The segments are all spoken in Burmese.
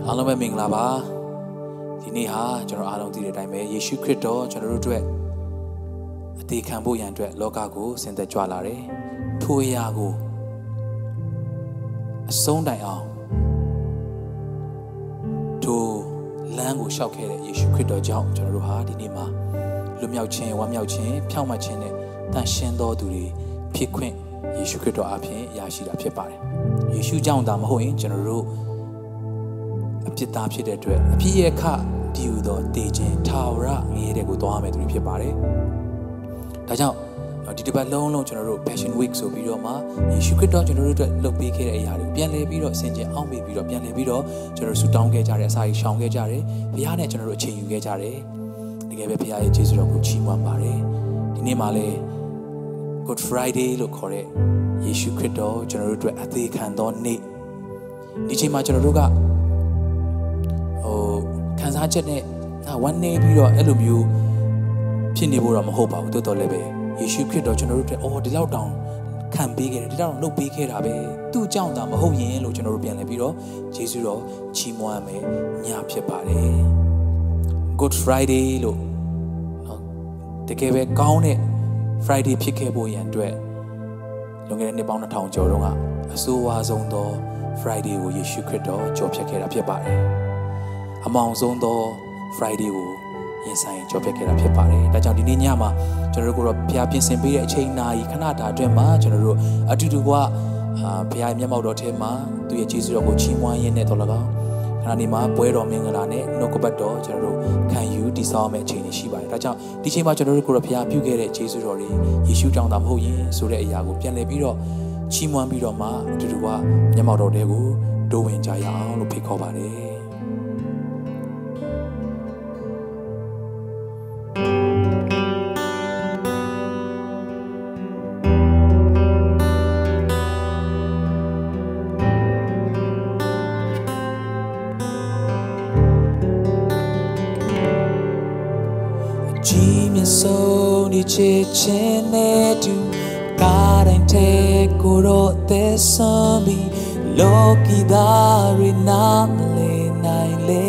အားလုံးပဲမင်္ဂလာပါဒီနေ့ဟာကျွန်တော်အားလုံးသိတဲ့အတိုင်းပဲယေရှုခရစ်တော်ကျွန်တော်တို့အတွက်အသေးခံဖို့ရန်အတွက်လောကကိုဆင်သက်ကြွလာတယ်ထိုအရာကိုအဆုံးတိုင်အောင်ထိုလမ်းကိုလျှောက်ခဲ့တဲ့ယေရှုခရစ်တော်ကြောင့်ကျွန်တော်တို့ဟာဒီနေ့မှာလွတ်မြောက်ခြင်းဝမ်းမြောက်ခြင်းဖြောင့်မတ်ခြင်းနဲ့တန်ရှင်းသောသူတွေဖြစ်ခွင့်ယေရှုခရစ်တော်အပြင်ရရှိတာဖြစ်ပါတယ်ယေရှုကြောင့်သာမဟုတ်ရင်ကျွန်တော်တို့အပြစ်သားဖြစ်တဲ့အတွက်အပြည့်ရဲ့ခဒီဟုသောတည်ခြင်းထာဝရငရဲတဲ့ကိုသွားရမယ်သူတွေဖြစ်ပါတယ်ဒါကြောင့်ဒီတစ်ပတ်လုံးကျွန်တော်တို့ Passion Week ဆိုပြီးတော့မှယေရှုခရစ်တော်ကျွန်တော်တို့အတွက်လုပ်ပေးခဲ့တဲ့အရာတွေကိုပြန်လည်ပြီးတော့ဆင်ခြင်အောင်ပြီးတော့ပြန်လည်ပြီးတော့ကျွန်တော်တို့ဆူတောင်းခဲ့ကြတယ်အစာကြီးရှောင်ခဲ့ကြတယ်ဘုရားနဲ့ကျွန်တော်တို့အချိန်ယူခဲ့ကြတယ်တကယ်ပဲဘုရားရဲ့ကျေးဇူးတော်ကိုချီးမွမ်းပါတယ်ဒီနေ့မှာလည်း Good Friday လို့ခေါ်တဲ့ယေရှုခရစ်တော်ကျွန်တော်တို့အတွက်အသေးခံသောနေ့ဒီချိန်မှာကျွန်တော်တို့ကခံစားချက်နဲ့ဝမ်းနေပြီးတော့အဲ့လိုမျိုးဖြစ်နေဖို့တော့မဟုတ်ပါဘူးတိုးတော်လည်းပဲယေရှုခရစ်တော်ကျွန်တော်တို့အတွက်ဒီလောက်တောင်ခံပေးခဲ့တယ်ဒီလောက်တောင်လုပ်ပေးခဲ့တာပဲသူ့ကြောင့်သာမဟုတ်ရင်လို့ကျွန်တော်တို့ပြန်လဲပြီးတော့ယေရှုတော်ချီးမွမ်းမယ်ညဖြစ်ပါတယ် Good Friday လို့တကယ်ပဲကောင်းတဲ့ Friday ဖြစ်ခဲ့ဖို့ရန်အတွက်လွန်ခဲ့တဲ့နှစ်ပေါင်း2000ကျော်တုန်းကအဆိုးဝါးဆုံးသော Friday ကိုယေရှုခရစ်တော်ကြော်ဖြတ်ခဲ့တာဖြစ်ပါတယ်အမောင်ဆုံးသော Friday ကိုရင်ဆိုင်ကြော်ဖြတ်ခဲ့တာဖြစ်ပါတယ်ဒါကြောင့်ဒီနေ့ညမှာကျွန်တော်တို့ကတော့ဘုရားပြင်ဆင်ပေးတဲ့အချိန်နာရီခဏတာအတွင်းမှာကျွန်တော်တို့အတူတူကဘုရားမျက်မှောက်တော်ထဲမှာသူ့ရဲ့ကျေးဇူးတော်ကိုချီးမွမ်းရင်းနဲ့တော်၎င်းခဏဒီမှာပွဲတော်မင်္ဂလာနဲ့နှုတ်ကပတ်တော်ကျွန်တော်တို့ခံယူတည်ဆောက်မယ့်အချိန်တွေရှိပါတယ်ဒါကြောင့်ဒီချိန်မှာကျွန်တော်တို့ကတော့ဘုရားပြုခဲ့တဲ့ကျေးဇူးတော်တွေယေရှုကြောင့်သာမဟုတ်ရင်ဆိုတဲ့အရာကိုပြန်လည်ပြီးတော့ချီးမွမ်းပြီးတော့မှအတူတူကမျက်မှောက်တော်ထဲကိုတိုးဝင်ကြရအောင်လို့ဖိတ်ခေါ်ပါတယ်ဆုံးဒီချစ်ချင်းနဲ့တူကားတိုင်းထဲကိုတော့သက်ဆုံးပြီးလောကီသားတွေနားမလည်နိုင်လေ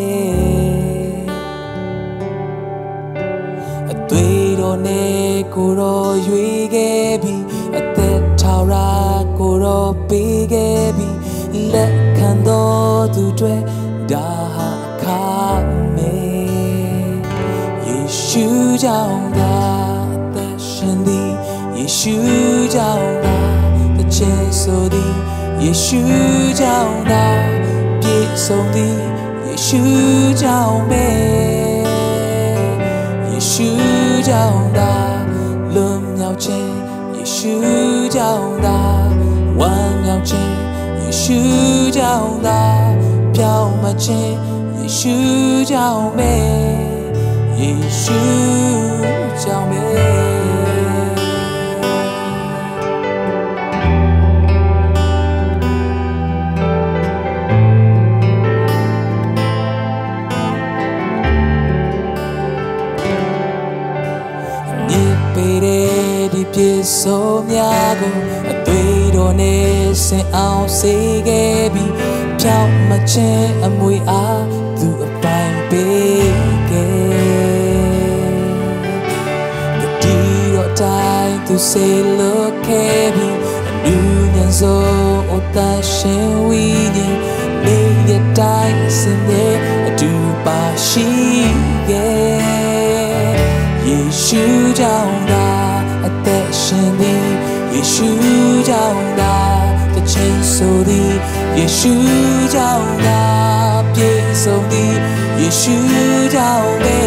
အသွေးတော်နဲ့ကိုတော့ရွေခဲ့ပြီးအသက်ထာဝရကိုတော့ပေးခဲ့ပြီးလက်ခံတော်သူတွေဒါဟာအခါမဲယေရှုကြောင့်သာသက်ရှင်သည်ယေရှုကြောင့်သာတခြင်းဆိုသည်ယေရှုကြောင့်သာပြည့်စုံသည်ယေရှုကြောင့်ပဲယေရှုကြောင့်သာလွန်မြောက်ခြင်းယေရှုကြောင့်သာဝမ်းမြောက်ခြင်းယေရှုကြောင့်သာပြောင်းမခြင်းယေရှုကြောင့်ပဲယေရှုကြောင့်ပဲညစ်ပေတဲ့ဒီပြည့်စုံများကိုအသွေးတော်နဲ့ဆင်အောင်စေခဲ့ပြီးဖြောင်းမခြင်းအမွေအားသူအပိုင်ပေးတိုင်းသူစေလို့ခဲ့ပြီးအနူညံစိုးအသက်ရှင်ဝိညာဉ်နေတဲ့တိုင်းစင်ရဲ့အတူပါရှိခဲ့ယေရှုကြောင့်သာအသက်ရှင်သည်ယေရှုကြောင့်သာတခြင်းဆိုသည်ယေရှုကြောင့်သာပြည့်စုံသည်ယေရှုကြောင့်ပဲ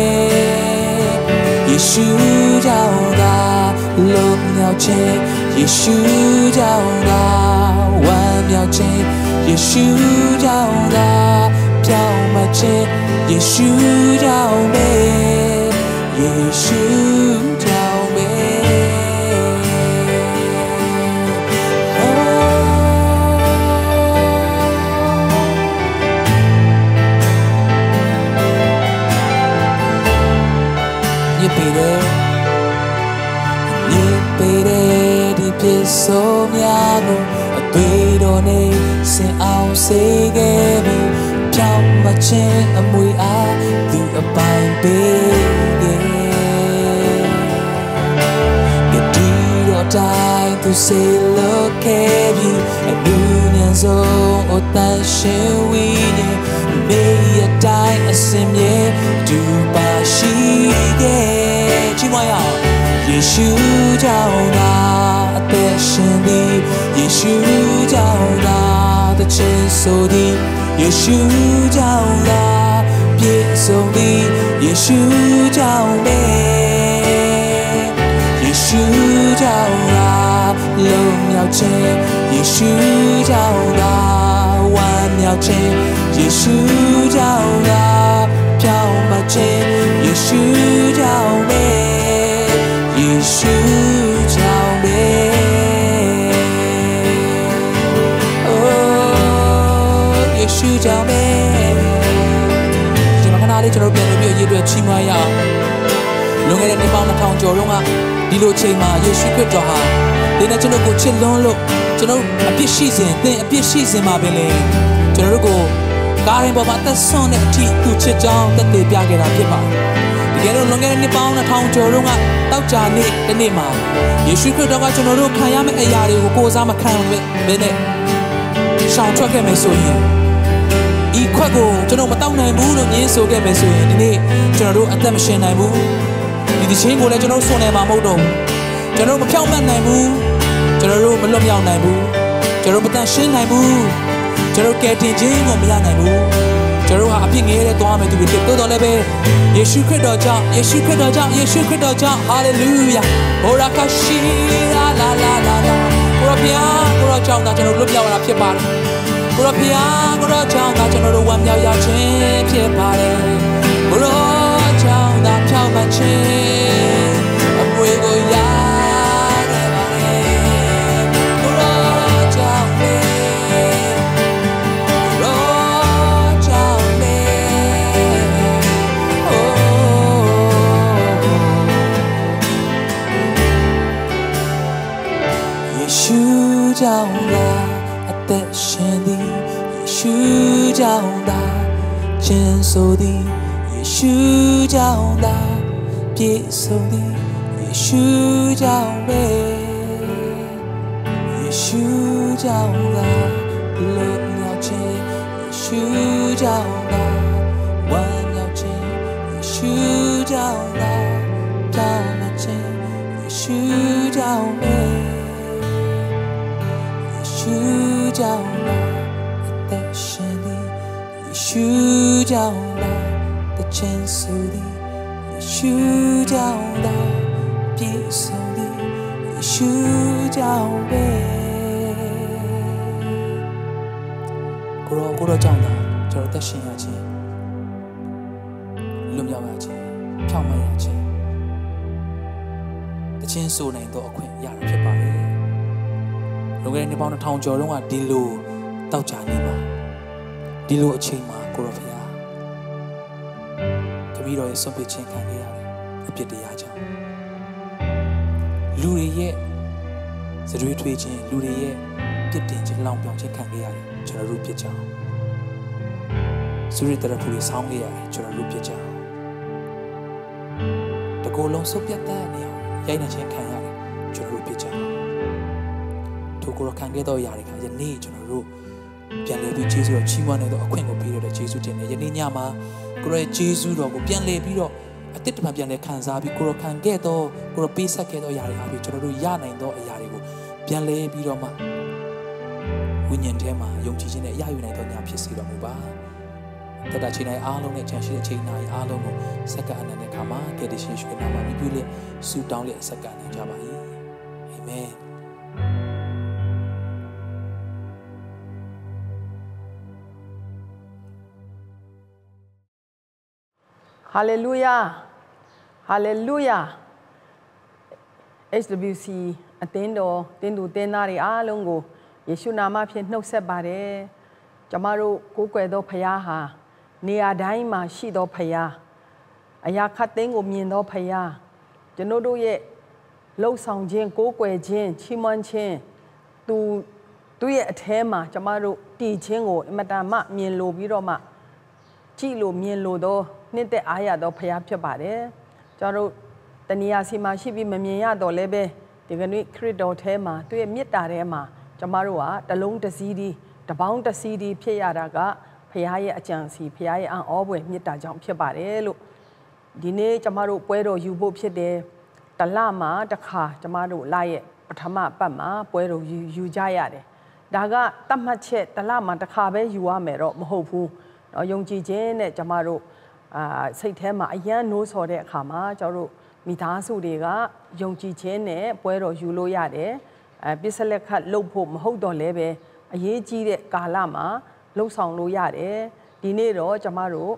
ယေရှုကြောင့်သာလွတ်မြောက်ခြင်းယေရှုကြောင့်သာဝမ်းမြောက်ခြင်းယေရှုကြောင့်သာပြောင်းမခြင်းယေရှုကြောင့်ပဲယေရှုကြောင့်ပဲညစ်ပေတဲ့ဒီပြည့်စုံများကိုအသွေးတော်နဲ့ဆင်အောင်စေခဲ့ပြီးပြောင်းမချင်းအမွေအားသူအပိုင်ပေးခဲ့ဒီတော့တိုင်းသူစေလို့ခဲ့ပြီးအနူးညံဆုံးအတန်ရှင်ဝိညာဉ်မေရတိုင်းအစင်မြေဒူပါရှိခဲ့ချီးမွမ်းရအောင်ယေရှုကြောင့်သာအသက်ရှင်သည်ယေရှုကြောင့်သာတခြင်းဆိုသည်ယေရှုကြောင့်သာပြည့်စုံသည်ယေရှုကြောင့်ပဲယေရှုကြောင့်သာလုံမြောက်ခြင်းယေရှုကြောင့်သာဝမ်းမြောက်ခြင်းယေရှုကြောင့်သာပြောင်းမခြင်းယေရှုကြောင့်ပဲယေရှုကြောင့်ပဲယေရှုကြောင့်ပဲဒီမှာခဏလေးကျွန်တော်ပြန်ပြီးရေးတွေ့ချီးမွမ်းရအောင်လွန်ခဲ့တဲ့နှစ်ပေါင်း2000ကျော်တုန်းကဒီလိုချိန်မှာယေရှုခရစ်တော်ဟာဒီနေ့ကျွန်တော်ကိုချစ်လွန်းလို့ကျွန်တော်အပြစ်ရှိစဉ်သင်အပြစ်ရှိစဉ်မှာပဲလေကျွန်တော်တို့ကိုကားရင်ပေါ်မှာသက်ဆွန့်တဲ့အထိသူချစ်ကြောင်းသက်သေပြခဲ့တာဖြစ်ပါတယ်တကယ်လို့လွန်ခဲ့တဲ့နှစ်ပေါင်း2000ကျော်တုန်းကတောက်ကြနေ့တနေ့မှာယေရှုခရစ်တော်ကကျွန်တော်တို့ခံရမယ့်အရာတွေကိုကိုယ်စားမခံဘဲနဲ့ရှောင်ထွက်ခဲ့မယ်ဆိုရင်ဤခွက်ကိုကျွန်တော်မတောက်နိုင်ဘူးလို့ညင်းဆိုခဲ့မယ်ဆိုရင်ဒီနေ့ကျွန်တော်တို့အသက်မရှင်နိုင်ဘူးဒီချင်းကိုလည်းကျွန်တော်ဆွနိုင်မှာမဟုတ်တော့ဘူးကျွန်တော်မဖြောင့်မတ်နိုင်ဘူးကျွန်တော်တို့မလွတ်မြောက်နိုင်ဘူးကျွန်တော်မတန်ရှင်းနိုင်ဘူးကျွန်တော်ကယ်တင်ခြင်းကိုမရနိုင်ဘူးကျွန်တော်ဟာအပြစ်ငယ်တဲ့သွားမယ်သူတွေတိုးတော်လည်းပဲယေရှုခရစ်တော်ကြောင့်ယေရှုခရစ်တော်ကြောင့်ယေရှုခရစ်တော်ကြောင့်ဟာလေလုယာဟောရာကရှိလာလာလာလာကိုရဖျားကိုရကြောင့်ဒါကျွန်တော်လွတ်မြောက်ရတာဖြစ်ပါတယ်ကိုရဖျားကိုရကြောင့်ဒါကျွန်တော်တို့ဝမ်းမြောက်ရခြင်းဖြစ်ပါတယ်ကိုရကြောင့်ဒါဖြောင့်မခြင်းအမွေကိုရခဲ့ပါတယ်ကိုရကြောင့်ပဲကြောင့်သာအသက်ရှင်သည်ယေရှုကြောင့်သာခြင်းဆိုသည်ယေရှုကြောင့်သာပြည့်စုံသည်ယေရှုကြောင့်ပဲယေရှုကြောင့်သာလွတ်မြောက်ခြင်းယေရှုကြောင့်သာဝမ်းမြောက်ခြင်းယေရှုကြောင့်သာတောင်းမခြင်းယေရှုကြောင့်ပဲယေရှုကြောင့်သာအသက်ရှင်သည်ယေရှုကြောင့်သာတခြင်းဆိုသည်ယေရှုကြောင့်သာပြည့်စုံသည်ယေရှုကြောင့်ပဲကိုရောကြောင့်သာကျွန်တော်သက်ရှင်ရခြင်းလွတ်မြောက်ရခြင်းဖြောင့်မတ်ရခြင်းတခြင်းဆိုနိုင်သောအခွင့်ရတာဖြစ်ပါလေလွန်ခဲ့တဲ့နှစ်ပေါင်း2000ကျော်တုန်းကဒီလိုတောက်ကြနေမှာဒီလိုအချိန်မှာကိုရဖျားတပည့်တော်ရဲ့ဆွန့်ပစ်ခြင်းခံခဲ့ရတယ်အပြစ်တရားကြောင့်လူတွေရဲ့စရွေးထွေးခြင်းလူတွေရဲ့ပြစ်တင်ခြင်းလောင်ပြောင်ခြင်းခံခဲ့ရတယ်ကျွန်တော်တို့ပြစ်ကြောင်းစရွေးတရဖူတွေဆောင်းခဲ့ရတယ်ကျွန်တော်တို့ပြစ်ကြောင်းတကိုယ်လုံးစုပ်ပြတ်တဲ့နေအောင်ရိုက်နှက်ခြင်းခံရတယ်ကျွန်တော်တို့ပြစ်ကြောင်းကိုရခံခဲ့တော့ຢာတွေကယနေ့ကျွန်တော်တို့ပြန်လည်ပြီးယေရှုတော်ချီးမွမ်းနေတော့အခွင့်ကိုပေးရတဲ့ယေရှုတင်တယ်ယနေ့ညမှာကိုရရဲ့ယေရှုတော်ကိုပြန်လည်ပြီးတော့အတိတ်တမပြန်လည်ခံစားပြီးကိုရခံခဲ့တော့ကိုရပေးဆက်ခဲ့တော့ຢာတွေအားဖြင့်ကျွန်တော်တို့ရနိုင်တော့အရာတွေကိုပြန်လည်ပြီးတော့မှဝိညာဉ်ထဲမှာယုံကြည်ခြင်းနဲ့ရယူနိုင်တော့ညဖြစ်စေတော်မူပါတတချိန်တိုင်းအားလုံးနဲ့ချမ်းရှိတဲ့ချိန်တိုင်းအားလုံးကိုစက္ကအနန္တခါမှာကယ်တင်ရှင်ယေရှုနာမမှာပြုလက်ဆုတောင်းလက်စက္ကအနန္တကြပါ၏အာမင်ဟာလေလုယာဟာလေလုယာ HWC အသင်းတော်တင်းသူတင်းသားတွေအားလုံးကိုယေရှုနာမဖြင့်နှုတ်ဆက်ပါတယ်ကျမတို့ကိုးကွယ်သောဖခင်ဟာနေရာတိုင်းမှာရှိသောဖခင်အရာခတ်သိမ်းကိုမြင်သောဖခင်ကျွန်တို့ရဲ့လှုပ်ဆောင်ခြင်းကိုးကွယ်ခြင်းချီးမွမ်းခြင်းသူရဲ့အထဲမှာကျမတို့တည်ခြင်းကိုအမတန်မှမြင်လိုပြီးတော့မှကြည့်လို့မြင်လို့တော့နှစ်သက်အားရတော့ဖရားဖြစ်ပါတယ်ကျွန်တော်တို့တဏှာစီမှာရှိပြီးမမြင်ရတော့လည်းပဲဒီကနေ့ခရစ်တော်ထဲမှာသူ့ရဲ့မေတ္တာထဲမှာကျွန်တော်တို့ကတလုံးတစ်စီးဒီတပေါင်းတစ်စီးဒီဖြစ်ရတာကဖရားရဲ့အကြံစီဖရားရဲ့အံ့ဩဖွယ်မေတ္တာကြောင့်ဖြစ်ပါတယ်လို့ဒီနေ့ကျွန်တော်တို့ပွဲတော်ယူဖို့ဖြစ်တယ်တလမှာတစ်ခါကျွန်တော်တို့လာရဲ့ပထမပတ်မှာပွဲတော်ယူကြရတယ်ဒါကတတ်မှတ်ချက်တလမှာတစ်ခါပဲယူရမယ်တော့မဟုတ်ဘူးယုံကြည်ခြင်းနဲ့ကျွန်တော်တို့စိတ်ထဲမှာအယံနိုးဆော်တဲ့အခါမှာကျွန်တော်တို့မိသားစုတွေကယုံကြည်ခြင်းနဲ့ပွဲတော်ယူလို့ရတယ်ပစ္စလက်ခတ်လှုပ်ဖို့မဟုတ်တော့လဲပဲအရေးကြီးတဲ့ကာလမှာလှုပ်ဆောင်လို့ရတယ်ဒီနေ့တော့ကျွန်တော်တို့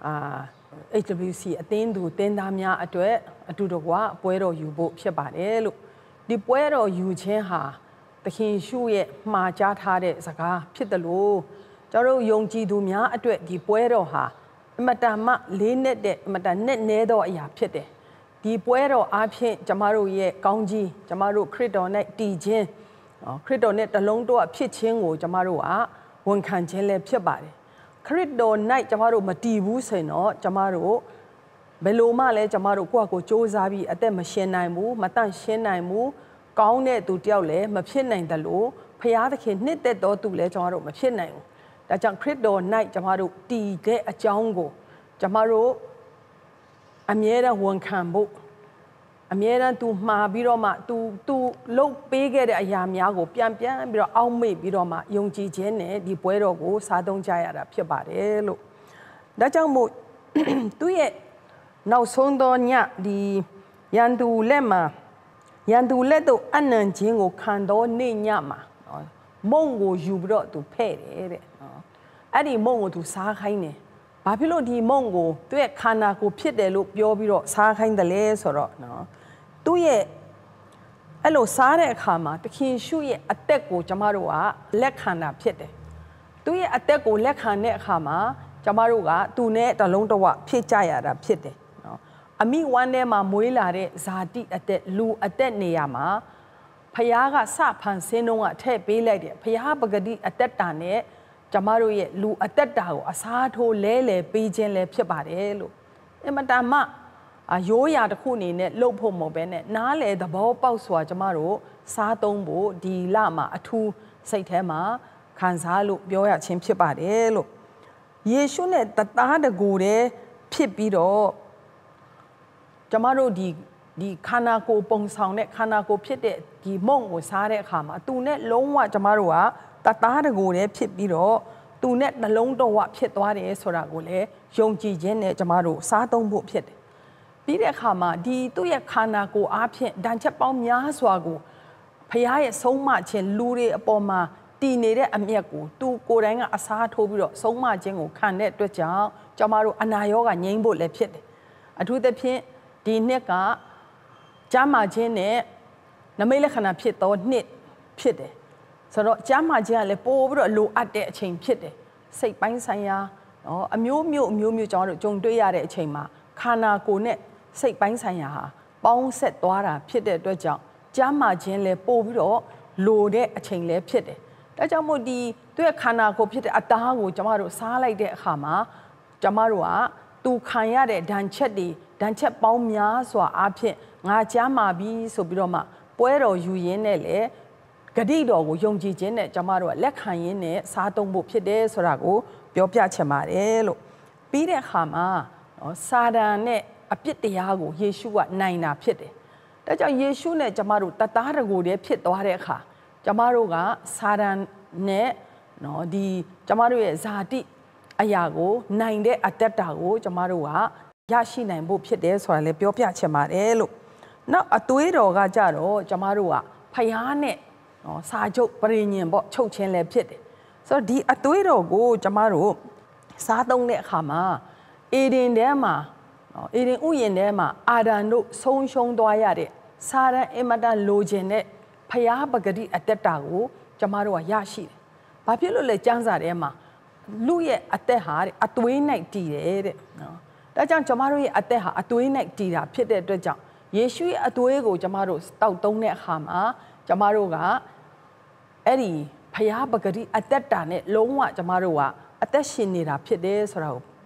HWC အသင်းသူတင်းသားများအတွက်အတူတကွပွဲတော်ယူဖို့ဖြစ်ပါတယ်လို့ဒီပွဲတော်ယူခြင်းဟာသခင်ရှုရဲ့မှာကြားထားတဲ့စကားဖြစ်တယ်လို့ကျွန်တော်တို့ယုံကြည်သူများအတွက်ဒီပွဲတော်ဟာအမတန်မှလေးနဲ့တဲ့အမတန်နဲ့နဲသောအရာဖြစ်တယ်ဒီပွဲတော်အားဖြင့်ကျွန်တော်တို့ရဲ့ကောင်းကြီးကျွန်တော်တို့ခရစ်တော်နဲ့တည်ခြင်းခရစ်တော်နဲ့တလုံးတော့ဖြစ်ခြင်းကိုကျွန်တော်တို့ကဝန်ခံခြင်းလည်းဖြစ်ပါတယ်ခရစ်တော်၌ကျွန်တော်တို့မတည်ဘူးဆိုရင်တော့ကျွန်တော်တို့ဘယ်လိုမှလည်းကျွန်တော်တို့ကိုယ့်ကိုယ်စူးစမ်းပြီးအသက်မရှင်နိုင်ဘူးမတန့်ရှင်းနိုင်ဘူးကောင်းတဲ့သူတယောက်လည်းမဖြစ်နိုင်တယ်လို့ဖျားသခင်နှစ်သက်တော်သူလည်းကျွန်တော်တို့မဖြစ်နိုင်ဘူးဒါကြောင့်ခရစ်တော်၌ကျွန်တော်တို့တည်တဲ့အကြောင်းကိုကျွန်တော်တို့အမြဲတမ်းဝန်ခံဖို့အမြဲတမ်းသူမှားပြီးတော့မှသူလှုပ်ပေးခဲ့တဲ့အရာများကိုပြန်ပြီးတော့အောက်မေ့ပြီးတော့မှယုံကြည်ခြင်းနဲ့ဒီပွဲတော်ကိုစားသုံးကြရတာဖြစ်ပါတယ်လို့ဒါကြောင့်မို့သူရဲ့နောက်ဆုံးသောညဒီရန်သူလက်တို့အနံခြင်းကိုခံတော်နေ့ညမှာမုံကိုယူပြီးတော့သူဖဲ့တယ်တဲ့အဲ့ဒီမုံကိုသူစားခိုင်းတယ်ဘာဖြစ်လို့ဒီမုံကိုသူ့ရဲ့ခန္ဓာကိုဖြစ်တယ်လို့ပြောပြီးတော့စားခိုင်းတယ်လဲဆိုတော့နော်သူ့ရဲ့အဲ့လိုစားတဲ့အခါမှာသခင်ရှုရဲ့အသက်ကိုကျမတို့ကလက်ခံတာဖြစ်တယ်သူ့ရဲ့အသက်ကိုလက်ခံတဲ့အခါမှာကျမတို့ကသူနဲ့တလုံးတဝဖြစ်ကြရတာဖြစ်တယ်နော်အမိဝမ်းထဲမှာမွေးလာတဲ့ဇာတိအသက်လူအသက်နေရာမှာဖယားကစဖန်ဆင်းတော့ကထည့်ပေးလိုက်တယ်ဖယားပဂတိအသက်တာနဲ့ကျမတို့ရဲ့လူအသက်တာကိုအစားထိုးလဲလဲပေးခြင်းလည်းဖြစ်ပါတယ်လို့အမတန်မှရိုးရာတစ်ခုအနေနဲ့လှုပ်ဖို့မဟုတ်ပဲနဲ့နားလေသဘောပေါက်စွာကျမတို့စားသုံးဖို့ဒီလမှာအထူးစိတ်ထဲမှာခံစားလို့ပြောရခြင်းဖြစ်ပါတယ်လို့ယေရှုနဲ့တသားတကူတည်းဖြစ်ပြီးတော့ကျမတို့ဒီခန္ဓာကိုယ်ပုံဆောင်တဲ့ခန္ဓာကိုယ်ဖြစ်တဲ့ဒီမုံကိုစားတဲ့အခါမှာသူနဲ့လုံးဝကျမတို့ကတသားတကူတည်းဖြစ်ပြီးတော့သူနဲ့နှလုံးတော်ဝဖြစ်သွားတယ်ဆိုတာကိုလည်းယုံကြည်ခြင်းနဲ့ကျမတို့စားသုံးဖို့ဖြစ်တယ်ပြီးတဲ့အခါမှာဒီသူ့ရဲ့ခန္ဓာကိုယ်အားဖြင့်ဒဏ်ချက်ပေါင်းများစွာကိုဖခင်ရဲ့ဆုံးမခြင်းလူတွေအပေါ်မှာတည်နေတဲ့အမျက်ကိုသူကိုယ်တိုင်ကအစားထိုးပြီးတော့ဆုံးမခြင်းကိုခံတဲ့အတွက်ကြောင့်ကျမတို့အနာရောဂါငြိမ်းဖို့လည်းဖြစ်တယ်အထူးသဖြင့်ဒီနှစ်ကကျမ်းမာခြင်းနဲ့နမိတ်လက္ခဏာဖြစ်သောနှစ်ဖြစ်တယ်ဆိုတော့ကျမ်းမာခြင်းကလည်းပို့ပြီးတော့လိုအပ်တဲ့အချိန်ဖြစ်တယ်စိတ်ပိုင်းဆိုင်ရာအမျိုးမျိုးကျွန်တော်တို့ကြုံတွေ့ရတဲ့အချိန်မှာခန္ဓာကိုယ်နဲ့စိတ်ပိုင်းဆိုင်ရာဟာပေါင်းဆက်သွားတာဖြစ်တဲ့အတွက်ကြောင့်ကျမ်းမာခြင်းလည်းပို့ပြီးတော့လိုတဲ့အချိန်လည်းဖြစ်တယ်ဒါကြောင့်မို့ဒီသူ့ရဲ့ခန္ဓာကိုယ်ဖြစ်တဲ့အသားကိုကျမတို့စားလိုက်တဲ့အခါမှာကျမတို့ကသူခံရတဲ့ဒဏ်ချက်ပေါင်းများစွာအားဖြင့်ငါကျမ်းမာပြီဆိုပြီးတော့မှပွဲတော်ယူရင်းနဲ့လေဂတိတော်ကိုယုံကြည်ခြင်းနဲ့ကျမတို့ကလက်ခံရင်းနဲ့စားသုံးဖို့ဖြစ်တယ်ဆိုတာကိုပြောပြချင်ပါတယ်လို့ပြီးတဲ့အခါမှာစာတန်နဲ့အပြစ်တရားကိုယေရှုကနိုင်တာဖြစ်တယ်။ဒါကြောင့်ယေရှုနဲ့ကျမတို့တသားတကိုယ်တည်းဖြစ်သွားတဲ့အခါကျမတို့ကစာတန်နဲ့ဒီကျမတို့ရဲ့ဇာတိအရာကိုနိုင်တဲ့အတ္တတာကိုကျမတို့ကရရှိနိုင်ဖို့ဖြစ်တယ်ဆိုတာလည်းပြောပြချင်ပါတယ်လို့နောက်အသွေးတော်ကကြတော့ကျမတို့ကဖယားနဲ့စာချုပ်ပရိညင်ပေါ့ချုပ်ချင်းလည်းဖြစ်တယ်ဆိုတော့ဒီအသွေးတော်ကိုကျမတို့စားသုံးတဲ့အခါမှာအေဒင်ထဲမှာအေဒင်ဥယျာဉ်ထဲမှာအာဒံတို့ဆုံးရှုံးသွားရတဲ့စာရန်အမတန်လိုချင်တဲ့ဖယားပဂတိအတ္တတာကိုကျမတို့ကရရှိတယ်။ဘာဖြစ်လို့လဲကျမ်းစာထဲမှာလူရဲ့အသက်ဟာအသွေး၌တည်တယ်တဲ့နော်။ဒါကြောင့်ကျမတို့ရဲ့အသက်ဟာအသွေး၌တည်တာဖြစ်တဲ့အတွက်ကြောင့်ယေရှုရဲ့အသွေးကိုကျမတို့တောက်သုံးတဲ့အခါမှာကျမတို့ကအဲ့ဒီဖယားပဂတိအတ္တတာနဲ့လုံးဝကျမတို့ကအသက်ရှင်နေတာဖြစ်တယ်ဆိုတာကို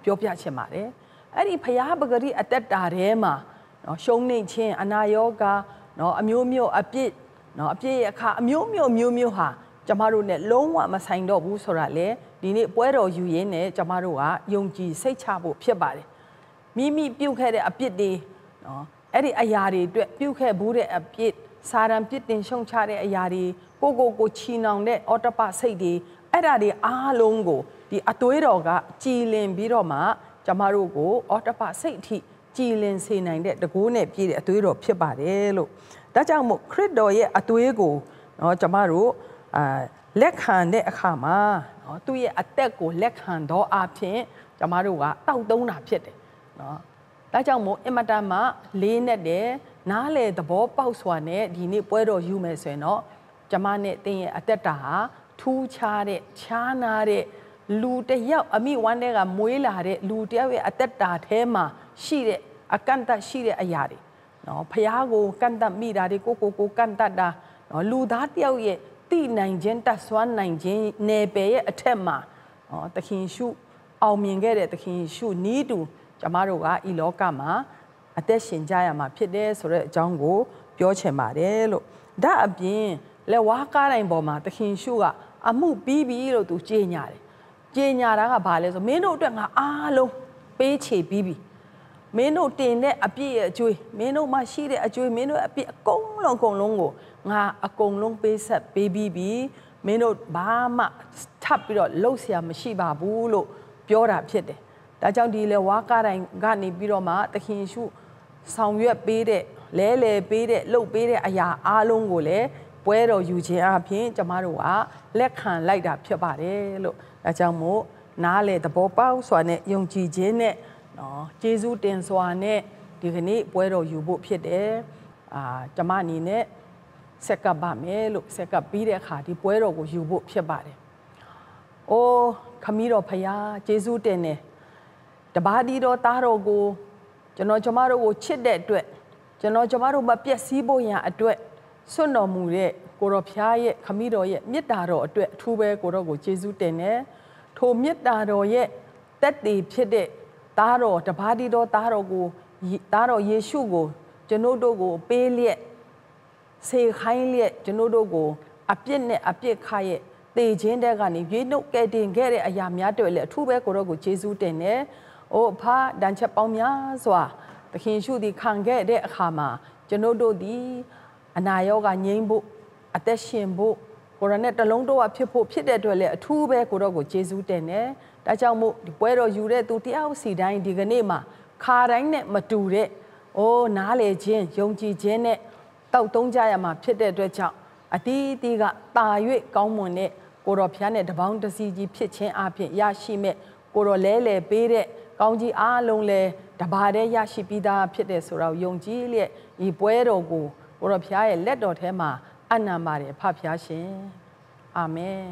ပြောပြချင်ပါတယ်အဲ့ဒီဖျားပဂရိအသက်တာထဲမှာနော်ရှုံးနေခြင်းအနာရောဂါနော်အမျိုးမျိုးအပြစ်နော်အပြစ်ရဲ့အခါအမျိုးမျိုးဟာကျမတို့ ਨੇ လုံးဝမဆိုင်တော့ဘူးဆိုတာလေဒီနေ့ပွဲတော်ယူရင်းနဲ့ကျမတို့ကယုံကြည်စိတ်ချဖို့ဖြစ်ပါတယ်မိပြုတ်ခဲ့တဲ့အပြစ်တွေနော်အဲ့ဒီအရာတွေအတွက်ပြုတ်ခဲ့ဘူးတဲ့အပြစ်စာရန်ပြစ်တင်ရှုံချတဲ့အရာတွေကိုချီနှောင်တဲ့အော်တပစိတ်တွေအဲ့ဒါတွေအားလုံးကိုဒီအသွေးတော်ကကြည်လင်ပြီးတော့မှကျမတို့ကိုအော်တပစိတ်အထိကြည်လင်စေနိုင်တဲ့တကိုးနဲ့ပြည့်တဲ့အသွေးတော်ဖြစ်ပါတယ်လို့ဒါကြောင့်မို့ခရစ်တော်ရဲ့အသွေးကိုနော်ကျမတို့လက်ခံတဲ့အခါမှာနော်သူ့ရဲ့အသက်ကိုလက်ခံတော့အဖြစ်ကျမတို့ကတောက်သုံးတာဖြစ်တယ်နော်ဒါကြောင့်မို့အင်မတန်မှလေးနဲ့တဲ့နားလေသဘောပေါက်စွာနဲ့ဒီနေ့ပွဲတော်ယူမယ်ဆိုရင်တော့ကျမနဲ့တင်းရဲ့အသက်တာဟာထူးခြားတဲ့ခြားနာတဲ့လူတယောက်အမိဝမ်းတဲ့ကမွေးလာတဲ့လူတယောက်ရဲ့အသက်တာထဲမှာရှိတဲ့အကန့်အသတ်ရှိတဲ့အရာတွေနော်ဖះကိုကန့်တတ်မိတာတွေကိုကန့်တတ်တာနော်လူသားတယောက်ရဲ့တိနိုင်ခြင်းတတ်ဆွမ်းနိုင်ခြင်းနယ်ပယ်ရဲ့အထက်မှာနော်သခင်ရှုအောင်မြင်ခဲ့တဲ့သခင်ရှုနီးတူကျမတို့ကဤလောကမှာအသက်ရှင်ကြရမှာဖြစ်တယ်ဆိုတဲ့အကြောင်းကိုပြောချင်ပါတယ်လို့ဒါအပြင်လက်ဝါးကားတိုင်းပေါ်မှာသခင်ရှုကအမှုပြီးပြီလို့သူကြေညာတယ်ကြေညာတာကဘာလဲဆိုမင်းတို့အတွက်ငါအားလုံးပေးချေပြီးပြီမင်းတို့တင်တဲ့အပြည့်ရဲ့အကျွေးမင်းတို့မှရှိတဲ့အကျွေးမင်းတို့အပြည့်အကုန်လုံးကိုငါအကုန်လုံးပေးဆက်ပေးပြီးပြီမင်းတို့ဘာမှထပ်ပြီးတော့လှုပ်ရှားမရှိပါဘူးလို့ပြောတာဖြစ်တယ်ဒါကြောင့်ဒီလေဝါကားတိုင်းကနေပြီးတော့မှသခင်ရှုဆောင်ရွက်ပေးတဲ့လဲပေးတဲ့လှုပ်ပေးတဲ့အရာအားလုံးကိုလည်းပွဲတော်ယူခြင်းအပြင်ကျမတို့ကလက်ခံလိုက်တာဖြစ်ပါတယ်လို့ဒါကြောင့်မို့နားလေသဘောပေါက်စွာနဲ့ယုံကြည်ခြင်းနဲ့နော်ကျေးဇူးတင်စွာနဲ့ဒီကနေ့ပွဲတော်ယူဖို့ဖြစ်တယ်ကျမအနေနဲ့ဆက်ကပ်ပါမယ်လို့ဆက်ကပ်ပြီးတဲ့အခါဒီပွဲတော်ကိုယူဖို့ဖြစ်ပါတယ်အိုးခမီးတော်ဖယားကျေးဇူးတင်တယ်တပါးဒီတော်သားတော်ကိုကျမတို့ကိုချစ်တဲ့အတွက်ကျမတို့မပျက်စီးဖို့ရန်အတွက်ဆွတ်တော်မူတဲ့ကိုတော်ဖျားရဲ့ခမီးတော်ရဲ့မေတ္တာတော်အတွက်အထူးပဲကိုတော်ကိုကျေးဇူးတင်တယ်ထိုမေတ္တာတော်ရဲ့တက်တည်ဖြစ်တဲ့သားတော်တပါးဒီတော်သားတော်ယေရှုကိုကျွန်ုပ်တို့ကိုပေးလျက်စေခိုင်းလျက်ကျွန်ုပ်တို့ကိုအပြစ်နဲ့အပြစ်ခရဲ့တေခြင်းတဲ့ကနေရွေးနှုတ်ကဲတင်ခဲ့တဲ့အရာများတွေလည်းအထူးပဲကိုတော်ကိုကျေးဇူးတင်တယ်။အိုဖာဒဏ်ချက်ပေါင်းများစွာသခင်ရှုသည်ခံခဲ့တဲ့အခါမှာကျွန်ုပ်တို့သည်အနာရောဂါငြိမ်းဖို့အသက်ရှင်ဖို့ကိုရနဲ့တလုံးတော့ဖြစ်ဖို့ဖြစ်တဲ့အတွက်လည်းအထူးပဲကိုတော်ကိုကျေးဇူးတင်တယ်။ဒါကြောင့်မို့ဒီပွဲတော်ယူတဲ့သူတယောက်စီတိုင်းဒီကနေ့မှာခါတိုင်းနဲ့မတူတဲ့နားလေခြင်းယုံကြည်ခြင်းနဲ့တောက်သုံးကြရမှာဖြစ်တဲ့အတွက်ကြောင့်အတီးတီးကတာ၍ကောင်းမွန်တဲ့ကိုတော်ဖျားနဲ့တပေါင်းတစည်းကြီးဖြစ်ခြင်းအပြင်ရရှိမဲ့ကိုတော်လဲပေးတဲ့ကောင်းကြီးအားလုံးလဲတပါးတည်းရရှိပြီးသားဖြစ်တဲ့ဆိုတော့ယုံကြည်လျက်ဒီပွဲတော်ကိုကိုတော်ဖျားရဲ့လက်တော်ထဲမှာအနံပါတယ်ဖဖျားရှင်အာမင်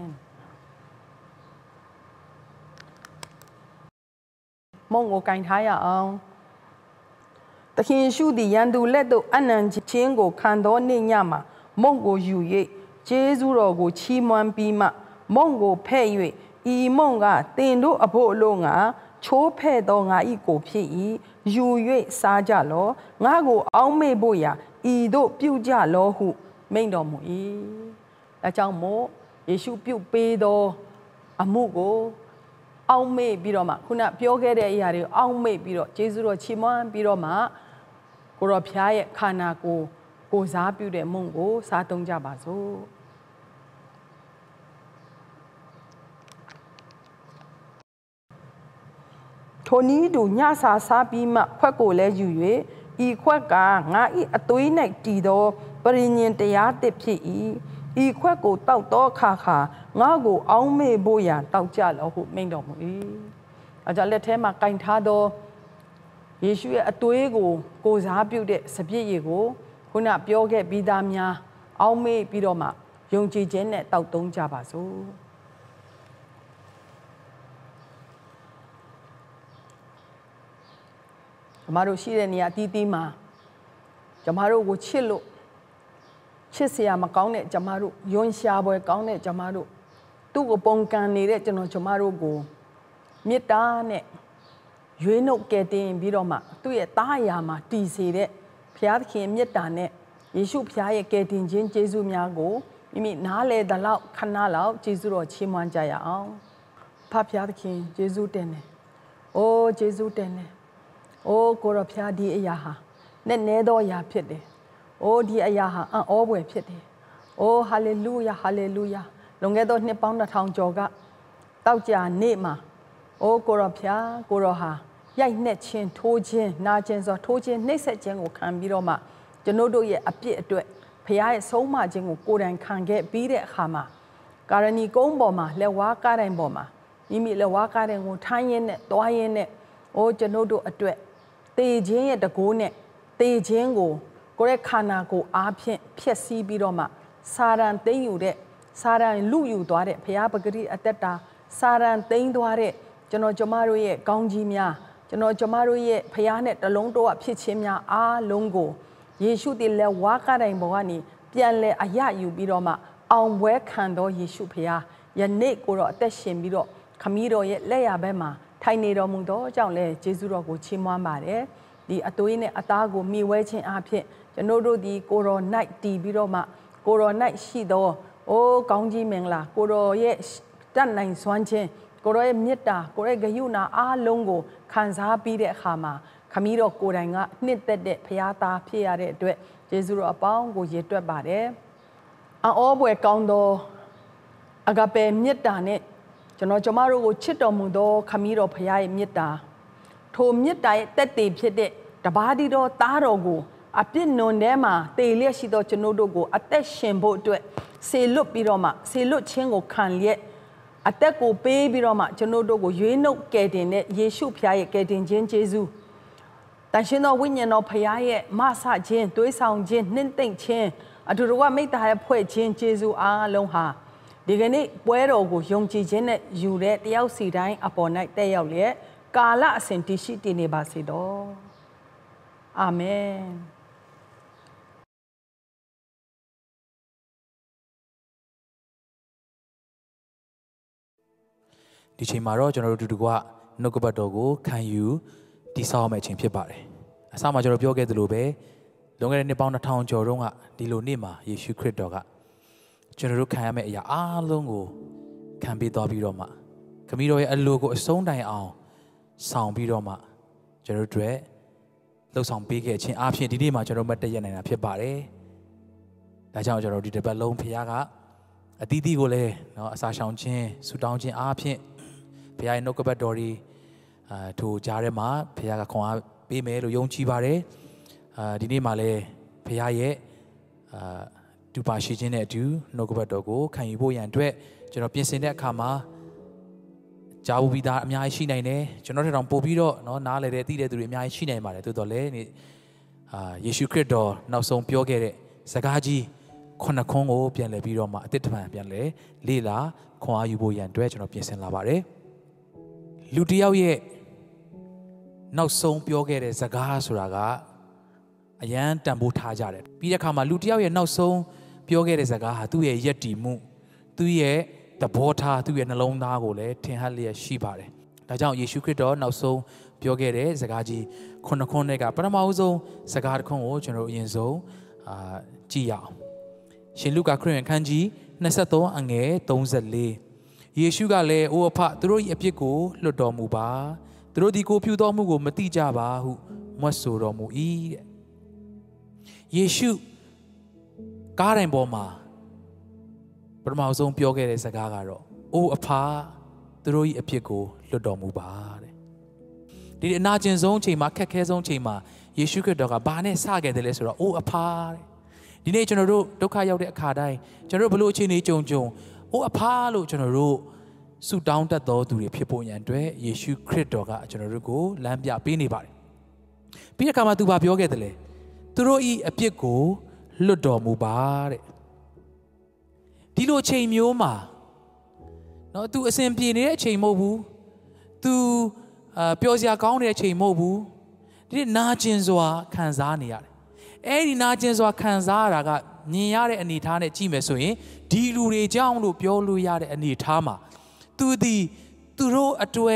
မုံကိုကင်ထားရအောင်သခင်ရှုသည်ရန်သူလက်သို့အနံခြင်းကိုခံသောနေ့ညမှာမုံကိုယူ၍ကျေးဇူးတော်ကိုချီးမွမ်းပြီးမှမုံကိုဖဲ့၍ဤမုံကတင်တို့အဖို့အလို့ငါချိုးဖဲ့သောငါဤကိုဖြစ်၏ယူ၍စားကြလောငါကိုအောင်းမေ့ဖို့ရာဤတို့ပြုကြလောဟုမိန့်တော်မူ၏ဒါကြောင့်မို့ယေရှုပြုပေးသောအမှုကိုအောင်းမေ့ပြီးတော့မှခုနပြောခဲ့တဲ့အရာတွေကိုအောင်းမေ့ပြီးတော့ကျေးဇူးတော်ချီးမွမ်းပြီးတော့မှကိုတော်ဖျားရဲ့ခန္ဓာကိုစားပြုတဲ့မုံကိုစားသုံးကြပါစို့ထိုနည်းတူညစာစားပြီးမှခွက်ကိုလည်းယူ၍ဤခွက်ကငါဤအသွေး၌တည်သောပရိညင်တရားတစ်ဖြစ်၏ဤခွက်ကိုတောက်သောအခါငါကိုအောင်းမေ့ဖို့ရန်တောက်ကြလောဟုမိန့်တော်မူ၏အကြလက်ထဲမှာကင်ထားသောယေရှုရဲ့အသွေးကိုစားပြုတဲ့စပြည့်ရည်ကိုခုနပြောခဲ့ပြီးသားများအောင်းမေ့ပြီးတော့မှယုံကြည်ခြင်းနဲ့တောက်သုံးကြပါစို့ကျမတို့ရှိတဲ့နေရာအသီးသီးမှာကျမတို့ကိုချစ်เสียမကောင်းတဲ့ကျမတို့ယွန်းရှားပွဲကောင်းတဲ့ကျမတို့သူ့ကိုပုံကန်နေတဲ့ကျမတို့ကိုမေတ္တာနဲ့ရွေးနှုတ်ကဲတင်ပြီးတော့မှသူ့ရဲ့တားရာမှာတည်စေတဲ့ဘုရားသခင်မြတ်တာနဲ့ယေရှုဘုရားရဲ့ကယ်တင်ခြင်းကျေးဇူးများကိုမိမိနားလေတဲ့လောက်ခဏလောက်ကျေးဇူးတော်ချီးမွမ်းကြရအောင်ဖဖျားသခင်ကျေးဇူးတင်တယ်။အိုးကျေးဇူးတင်တယ်။အိုးကိုရဖျားဒီအရာဟာနဲ့နဲသောအရာဖြစ်တယ်။အိုးဒီအရာဟာအံ့ဩဖွယ်ဖြစ်တယ်။အိုးဟာလေလုယာဟာလေလုယာလွန်ခဲ့သောနှစ်ပေါင်း2000ကျော်ကတောက်ကြနေ့မှာအိုးကိုရဖျားကိုရဟာရိုက်နှက်ခြင်းထိုးခြင်းနာခြင်းဆိုထိုးခြင်းနှိပ်စက်ခြင်းကိုခံပြီးတော့မှကျွန်ုပ်တို့ရဲ့အပြစ်အတွက်ဖခင်ရဲ့ဆုံးမခြင်းကိုကိုယ်တိုင်ခံခဲ့ပြီးတဲ့အခါမှာကာရဏီကုန်းပေါ်မှာလက်ဝါးကားတိုင်းပေါ်မှာမိမိလက်ဝါးကားတိုင်းကိုထိုင်းရင်းနဲ့တွားရင်းနဲ့အိုးကျွန်ုပ်တို့အတွက်တေခြင်းရဲ့တကိုးနဲ့တေခြင်းကိုကိုယ့်ရဲ့ခန္ဓာကိုယ်အားဖြင့်ဖျက်ဆီးပြီးတော့မှစာရန်သိမ့်ယူတဲ့စာရန်လူယူသွားတဲ့ဖခင်ပဂရိအသက်တာစာရန်သိမ့်သွားတဲ့ကျွန်တော်ကျမတို့ရဲ့ကောင်းကြီးများကျွန်တော်ကျမတို့ရဲ့ဖခင်နဲ့တလုံးတော့ဖြစ်ခြင်းများအားလုံးကိုယေရှုတည်လက်ဝါးကားတိုင်းပေါ်ကနေပြန်လဲအရယူပြီးတော့မှအောင်ပွဲခံတော်ယေရှုဖခင်ယနေ့ကိုတော့အသက်ရှင်ပြီးတော့ခမည်းတော်ရဲ့လက်ရဘက်မှာထိုင်နေတော်မူသောကြောင့်လဲယေရှုတော်ကိုချီးမွမ်းပါတယ်ဒီအသွေးနဲ့အသားကိုမိဝဲခြင်းအဖြစ်ကျွန်တော်တို့ဒီကိုရော၌တည်ပြီးတော့မှကိုရော၌ရှိသောအိုးကောင်းကြီးမင်္ဂလာကိုရောရဲ့တတ်နိုင်စွမ်းခြင်းကိုရောရဲ့မေတ္တာကိုရောရဲ့ဂရုဏာအားလုံးကိုခံစားပြီးတဲ့အခါမှာခမည်းတော်ကိုယ်တိုင်ကနှစ်သက်တဲ့ဖခင်သားဖြစ်ရတဲ့အတွက်ယေရှုတော်အပေါင်းကိုရည်တွက်ပါတယ်အောဘွယ်ကောင်းသောအဂပေမေတ္တာနဲ့ကျွန်တော်ကျမတို့ကိုချစ်တော်မူသောခမည်းတော်ဖခင်ရဲ့မေတ္တာထိုမေတ္တာရဲ့တက်တည်ဖြစ်တဲ့တပါးတီတော်သားတော်ကိုအပြစ်နွန်ထဲမှာတည်လျက်ရှိသောကျွန်ုပ်တို့ကိုအသက်ရှင်ဖို့အတွက်ဆေလွတ်ပြီးတော့မှဆေလွတ်ခြင်းကိုခံလျက်အသက်ကိုပေးပြီးတော့မှကျွန်ုပ်တို့ကိုရွေးနှုတ်ကယ်တင်တဲ့ယေရှုဖခင်ရဲ့ကယ်တင်ခြင်းကျေးဇူးတန်ရှင်သောဝိညာဉ်တော်ဖခင်ရဲ့မဆခြင်းသွေးဆောင်ခြင်းနှင့်သိမ့်ခြင်းအတူတကွမိတ္တာရဲ့ဖွဲ့ခြင်းကျေးဇူးအားလုံးဟာဒီကနေ့ပွဲတော်ကိုယုံကြည်ခြင်းနဲ့ယူတဲ့တယောက်စီတိုင်းအပေါ်၌တက်ရောက်လျက်ကာလအစဉ်တည်ရှိတည်နေပါစေတော့အာမင်ဒီချိန်မှာတော့ကျွန်တော်တို့တူတူကနှုတ်ကပတ်တော်ကိုခံယူတည်ဆောက်မယ့်အချိန်ဖြစ်ပါတယ်အစမှာကျွန်တော်ပြောခဲ့သလိုပဲလွန်ခဲ့တဲ့နှစ်ပေါင်း2000ကျော်တုန်းကဒီလိုနေ့မှာယေရှုခရစ်တော်ကကျွန်တော်တို့ခံရမယ့်အရာအားလုံးကိုခံပေးသွားပြီးတော့မှခမည်းတော်ရဲ့အလိုကိုအဆုံးတိုင်အောင်ဆောင်ပြီးတော့မှကျွန်တော်တို့တွေလှုပ်ဆောင်ပေးခဲ့ခြင်းအားဖြင့်ဒီနေ့မှာကျွန်တော်မတ်တည့်ရနိုင်တာဖြစ်ပါတယ်ဒါကြောင့်ကျွန်တော်ဒီတစ်ပတ်လုံးဖခင်ကအသီးသီးကိုလည်းเนาะအစာရှောင်ခြင်းဆူတောင်းခြင်းအားဖြင့်ဖခင်ရဲ့နှုတ်ကပတ်တော်ဒီထိုကြားထဲမှာဖခင်ကခွန်အားပေးမယ်လို့ယုံကြည်ပါတယ်ဒီနေ့မှာလည်းဖခင်ရဲ့တူပါရှိခြင်းနဲ့အတူနှုတ်ကပတ်တော်ကိုခံယူဖို့ရန်အတွက်ကျွန်တော်ပြင်ဆင်တဲ့အခါမှာကြားဘူးပြီးသားအများကြီးရှိနိုင်တယ်ကျွန်တော်ထက်တောင်ပို့ပြီးတော့เนาะနားလည်တဲ့သိတဲ့သူတွေအများကြီးရှိနိုင်ပါတယ်တိုးတော်လည်းယေရှုခရစ်တော်နောက်ဆုံးပြောခဲ့တဲ့စကားကြီးခုနှစ်ခွန်းကိုပြန်လည်ပြီးတော့မှအသစ်တစ်ပံပြန်လည်လေ့လာခွန်အားယူဖို့ရန်အတွက်ကျွန်တော်ပြင်ဆင်လာပါတယ်လူတစ်ယောက်ရဲ့နောက်ဆုံးပြောခဲ့တဲ့စကားဆိုတာကအရန်တန်ဖိုးထားကြတယ်ပြီးတဲ့အခါမှာလူတစ်ယောက်ရဲ့နောက်ဆုံးပြောခဲ့တဲ့စကားဟာသူ့ရဲ့ယက်တီမှုသူ့ရဲ့သဘောထားသူ့ရဲ့နှလုံးသားကိုလည်းထင်ဟပ်လျက်ရှိပါတယ်ဒါကြောင့်ယေရှုခရစ်တော်နောက်ဆုံးပြောခဲ့တဲ့စကားကြီးခုနှစ်ခွန်းတွေကပထမဦးဆုံးစကားတစ်ခွန်းကိုကျွန်တော်အရင်ဆုံးကြည့်ရအောင်ရှင်လုကာခရစ်ယာန်ခန်းကြီး23အငယ်34ယေရှုကလည်းအိုအဖသူတို့၏အပြစ်ကိုလွတ်တော်မူပါသူတို့ဒီကိုပြုတော်မှုကိုမသိကြပါဟုမြတ်ဆိုတော်မူ၏တဲ့ယေရှုကားတိုင်းပေါ်မှာပထမဆုံးပြောခဲ့တဲ့စကားကတော့အိုအဖသူတို့၏အပြစ်ကိုလွတ်တော်မူပါတဲ့ဒီအနာကျင်ဆုံးချိန်မှာခက်ခဲဆုံးချိန်မှာယေရှုခရစ်တော်ကဘာနဲ့စခဲ့တယ်လဲဆိုတော့အိုအဖတဲ့ဒီနေ့ကျွန်တော်တို့ဒုက္ခရောက်တဲ့အခါတိုင်းကျွန်တော်တို့ဘလို့အခြေအနေကြုံအိုအဖလို့ကျွန်တော်တို့ဆုတောင်းတတ်သောသူတွေဖြစ်ဖို့ရန်အတွက်ယေရှုခရစ်တော်ကကျွန်တော်တို့ကိုလမ်းပြပေးနေပါတယ်ပြီးတဲ့အခါမှာသူဘာပြောခဲ့တယ်လဲသူတို့ဤအပြစ်ကိုလွတ်တော်မူပါတဲ့ဒီလိုချိန်မျိုးမှာနော်သူအစဉ်ပြေနေတဲ့အချိန်မဟုတ်ဘူးသူပျော်စရာကောင်းတဲ့အချိန်မဟုတ်ဘူးဒီနာကျင်စွာခံစားနေရတယ်အဲ့ဒီနာကျင်စွာခံစားရတာကမြင်ရတဲ့အနေအထားနဲ့ကြည့်မယ်ဆိုရင်ဒီလူတွေကြောင့်လို့ပြောလို့ရတဲ့အနေအထားမှာသူတို့အတွက်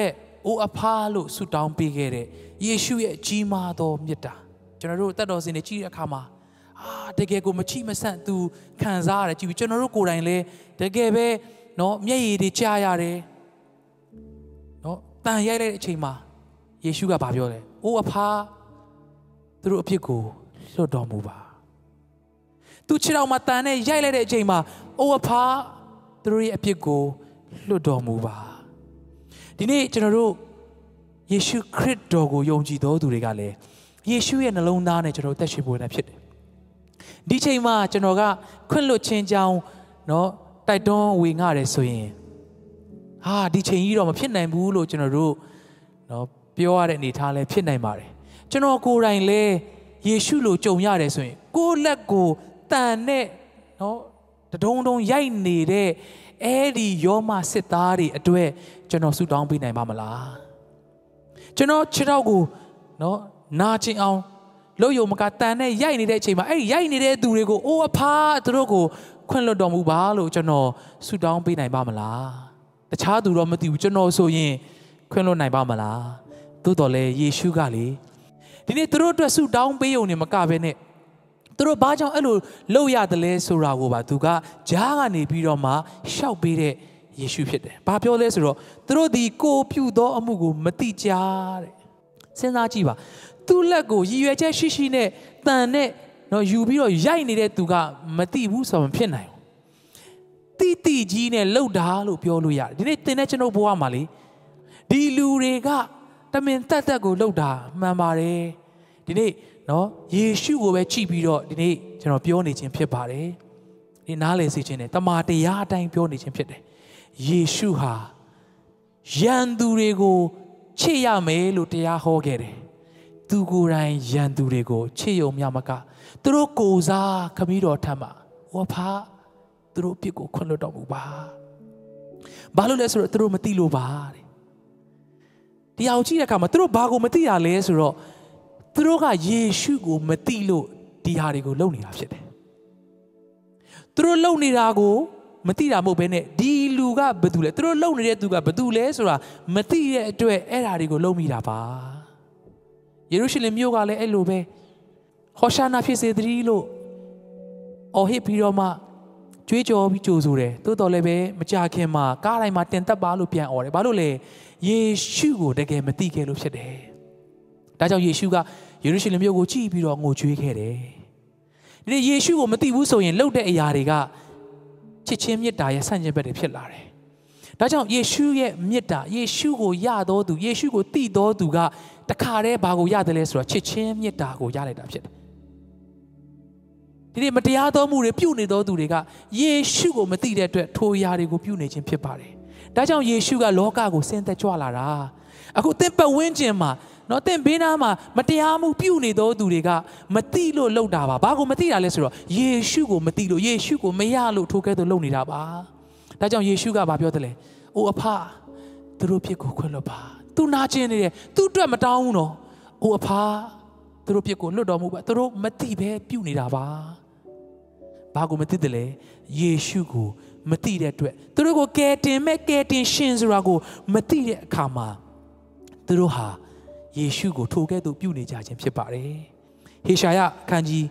အိုအဖာလို့ဆုတောင်းပေးခဲ့တဲ့ယေရှုရဲ့ကြီးမားသောမြတ်တာကျွန်တော်တို့တတ်တော်စင်တွေကြည့်တဲ့အခါမှာတကယ်ကိုမချိမဆန့်သူခံစားရတယ်ကြည့်ပြီးကျွန်တော်တို့ကိုယ်တိုင်လည်းတကယ်ပဲနော်မျက်ရည်တွေကြားရတယ်နော်တန်ရိုက်တဲ့အချိန်မှာယေရှုကဘာပြောလဲအိုအဖာသူတို့အဖြစ်ကိုလွှတ်တော်မူပါသူခြေတော်မှာတန်နဲ့ရိုက်လိုက်တဲ့အချိန်မှာအိုအဖာသူတို့ရဲ့အဖြစ်ကိုလွှတ်တော်မူပါဒီနေ့ကျွန်တော်တို့ယေရှုခရစ်တော်ကိုယုံကြည်တော်သူတွေကလည်းယေရှုရဲ့နှလုံးသားနဲ့ကျွန်တော်သက်ရှင်ဖို့လည်းဖြစ်တယ်ဒီချိန်မှာကျွန်တော်ကခွင့်လွှတ်ခြင်းကြောင်းနော်တိုက်တွန်းဝေငှတယ်ဆိုရင်ဒီချိန်ကြီးတော့မဖြစ်နိုင်ဘူးလို့ကျွန်တော်တို့နော်ပြောရတဲ့အနေထားလည်းဖြစ်နိုင်ပါတယ်ကျွန်တော်ကိုယ်တိုင်လည်းယေရှုလိုကြုံရတယ်ဆိုရင်ကိုယ့်လက်ကိုတန်နဲ့နော်တုံတုံရိုက်နေတဲ့အဲ့ဒီယောမစစ်သားတွေအတွက်ကျွန်တော်ဆုတောင်းပေးနိုင်ပါမလားကျွန်တော်ခြေထောက်ကိုနော်နာကျင်အောင်လို့ယုံမကတန်နဲ့ရိုက်နေတဲ့အချိန်မှာအဲ့ဒီရိုက်နေတဲ့သူတွေကိုအိုးအဖာသူတို့ကိုခွင့်လွှတ်တော်မူပါလို့ကျွန်တော်ဆုတောင်းပေးနိုင်ပါမလားတခြားသူတော့မသိဘူးကျွန်တော်ဆိုရင်ခွင့်လွှတ်နိုင်ပါမလားသို့တော်လည်းယေရှုကလေဒီနေ့သူတို့အတွက်ဆုတောင်းပေးုံနဲ့မကဘဲနဲ့သူတို့ဘာကြောင့်အဲ့လိုလုပ်ရတယ်လဲဆိုတာကိုပါသူကဂျားကနေပြီးတော့မှရှောက်ပေးတဲ့ယေရှုဖြစ်တယ်ဘာပြောလဲဆိုတော့သူတို့ဒီကိုပြုသောအမှုကိုမတိကြတဲ့စဉ်းစားကြည့်ပါသူ့လက်ကိုရည်ရွယ်ချက်ရှိရှိနဲ့တန်နဲ့တော့ယူပြီးတော့ရိုက်နေတဲ့သူကမတိဘူးဆိုတော့မဖြစ်နိုင်ဘူးတိကြီးနဲ့လှုပ်တာလို့ပြောလို့ရတယ်ဒီနေ့သင်တဲ့ကျွန်တော်ဘဝမှာလေဒီလူတွေကတမင်တက်ကိုလှုပ်တာမှန်ပါတယ်ဒီနေ့နော်ယေရှုကိုပဲကြည့်ပြီးတော့ဒီနေ့ကျွန်တော်ပြောနေခြင်းဖြစ်ပါတယ်ဒီနားလည်စေခြင်းနဲ့တမန်တရားအတိုင်းပြောနေခြင်းဖြစ်တယ်ယေရှုဟာယန်သူတွေကိုချစ်ရမယ်လို့တရားဟောခဲ့တယ်သူကိုယ်တိုင်ယန်သူတွေကိုချစ်ယုံမြမကသူတို့ကိုယ်စားခမည်းတော်ထံမှာဝါဖာသူတို့ပြစ်ကိုခွင့်လွှတ်တော်မူပါဘာလို့လဲဆိုတော့သူတို့မသိလို့ပါတဲ့တရားကိုကြည့်တဲ့အခါမှာသူတို့ဘာကိုမသိရလဲဆိုတော့သူတို့ကယေရှုကိုမသိလို့ဒီဟာတွေကိုလုပ်နေတာဖြစ်တယ်သူတို့လုပ်နေတာကိုမသိတာမဟုတ်ဘဲနဲ့ဒီလူကဘယ်သူလဲသူတို့လုပ်နေတဲ့သူကဘယ်သူလဲဆိုတာမသိတဲ့အတွက်အဲ့ဓာတွေကိုလုပ်မိတာပါယေရုရှလင်မြို့ကလည်းအဲ့လိုပဲဟောရှာနာဖြစ်စေတည်းလို့အော်ဟစ်ပြီးတော့မှကြွေးကြော်ပြီးကြိုဆိုတယ်တိုးတော်လည်းပဲမကြခင်မှာကားတိုင်းမှာတင်သက်ပါလို့ပြန်អော်တယ်ဘာလို့လဲယေရှုကိုတကယ်မသိခဲ့လို့ဖြစ်တယ်ဒါကြောင့်ယေရှုကယေရုရှလင်မြို့ကိုကြည့်ပြီးတော့ငိုကြွေးခဲ့တယ်ဒီနေ့ယေရှုကိုမသိဘူးဆိုရင်လုပ်တဲ့အရာတွေကချစ်ချင်းမေတ္တာရဲ့ဆန့်ကျင်ဘက်တွေဖြစ်လာတယ်ဒါကြောင့်ယေရှုရဲ့မေတ္တာယေရှုကိုယတော်သူယေရှုကိုသိတော်သူကတခါတည်းဘာကိုရတယ်လဲဆိုတော့ချစ်ချင်းမေတ္တာကိုရလိုက်တာဖြစ်တယ်ဒီနေ့မတရားသောမှုတွေပြုနေသောသူတွေကယေရှုကိုမသိတဲ့အတွက်ထိုအရာတွေကိုပြုနေခြင်းဖြစ်ပါတယ်ဒါကြောင့်ယေရှုကလောကကိုဆင်းသက်ကြွလာတာအခုသင်ပတ်ဝန်းကျင်မှာနော်သင်ဘေးနားမှာမတရားမှုပြုနေသောသူတွေကမသိလို့လုပ်တာပါဘာကိုမသိတာလဲဆိုတော့ယေရှုကိုမသိလို့ယေရှုကိုမရလို့ထိုကဲ့သို့လုပ်နေတာပါဒါကြောင့်ယေရှုကဘာပြောတယ်လဲအိုအဖသူတို့ဖြစ်ကိုခွင့်လွှတ်ပါသူနာကျင်နေတယ်သူအတွက်မတောင်းဘူးနော်အိုအဖသူတို့ဖြစ်ကိုလွတ်တော်မူပါသူတို့မသိဘဲပြုနေတာပါဘာကိုမသိတယ်လဲယေရှုကိုမသိတဲ့အတွက်သူတို့ကိုကယ်တင်မဲ့ကယ်တင်ရှင်ဆိုတာကိုမသိတဲ့အခါမှာသူတို့ဟာယေရှုကိုထိုကဲ့သို့ပြုနေကြခြင်းဖြစ်ပါတယ်ဟေရှာယအခန်းကြီး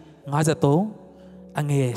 53အငယ်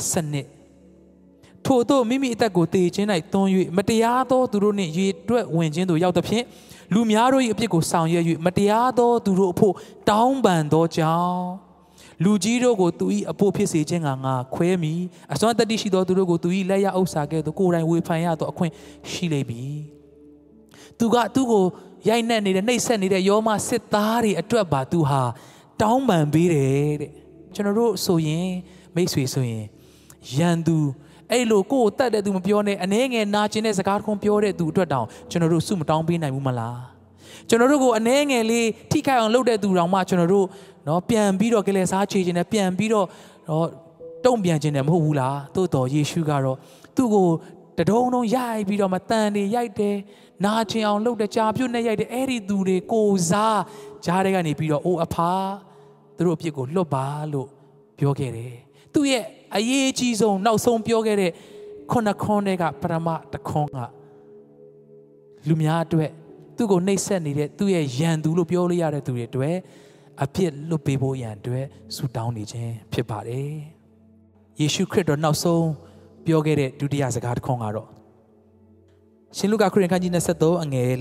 7ထို့သောမိမိအသက်ကိုတည်ခြင်း၌သွန်း၍မတရားသောသူတို့နှင့်ရေတွက်ဝင်ခြင်းသို့ရောက်သဖြင့်လူများတို့၏အပြစ်ကိုဆောင်ရွက်၍မတရားသောသူတို့အဖို့တောင်းပန်သောကြောင့်လူကြီးတို့ကိုသူ၏အဖို့ဖြစ်စေခြင်းကငါခွဲမိအစွမ်းတတ္တိရှိသောသူတို့ကိုသူ၏လက်ရဥစ္စာကဲ့သို့ကိုယ်တိုင်ဝေဖန်ရသောအခွင့်ရှိလိမ့်မည်သူကသူ့ကိုရိုက်နှက်နေတဲ့နှိပ်စက်နေတဲ့ယောမစစ်သားတွေအတွက်ပါသူဟာတောင်းပန်ပေးတယ်တဲ့ကျွန်တော်တို့ဆိုရင်မိတ်ဆွေဆိုရင်ယန်သူအဲ့လိုကိုယ်တတ်တဲ့သူမပြောနဲ့အနေငယ်နာကျင်တဲ့စကားတခုပြောတဲ့သူအတွက်တောင်ကျွန်တော်တို့စုမတောင်းပေးနိုင်ဘူးမလားကျွန်တော်တို့ကိုအနေငယ်လေးထိခိုက်အောင်လုပ်တဲ့သူတောင်မှကျွန်တော်တို့နော်ပြန်ပြီးတော့ကလေးစားချေခြင်းနဲ့ပြန်ပြီးတော့တုံ့ပြန်ခြင်းနဲ့မဟုတ်ဘူးလားသို့တော်ယေရှုကတော့သူ့ကိုတဒုံဒုံရိုက်ပြီးတော့မတန်တွေရိုက်တယ်နာကျင်အောင်လုပ်တဲ့ကြာပြုတ်နဲ့ရိုက်တဲ့အဲ့ဒီသူတွေကိုစားကြားတဲ့ကနေပြီးတော့အိုအဖာသူတို့အပြစ်ကိုလွတ်ပါလို့ပြောခဲ့တယ်သူ့ရဲ့အရေးကြီးဆုံးနောက်ဆုံးပြောခဲ့တဲ့ခုနှစ်ခွန်းတွေကပထမတစ်ခွန်းကလူများအတွက်သူ့ကိုနှိပ်စက်နေတဲ့သူ့ရဲ့ယံသူလို့ပြောလို့ရတဲ့သူတွေအတွက်အပြစ်လွတ်ပေးဖို့ရန်အတွက်ဆုတောင်းနေခြင်းဖြစ်ပါတယ်ယေရှုခရစ်တော်နောက်ဆုံးပြောခဲ့တဲ့ဒုတိယစကားတစ်ခွန်းကတော့ရှင်လုကာခရစ်ယာန်ခန်းကြီး23အငယ်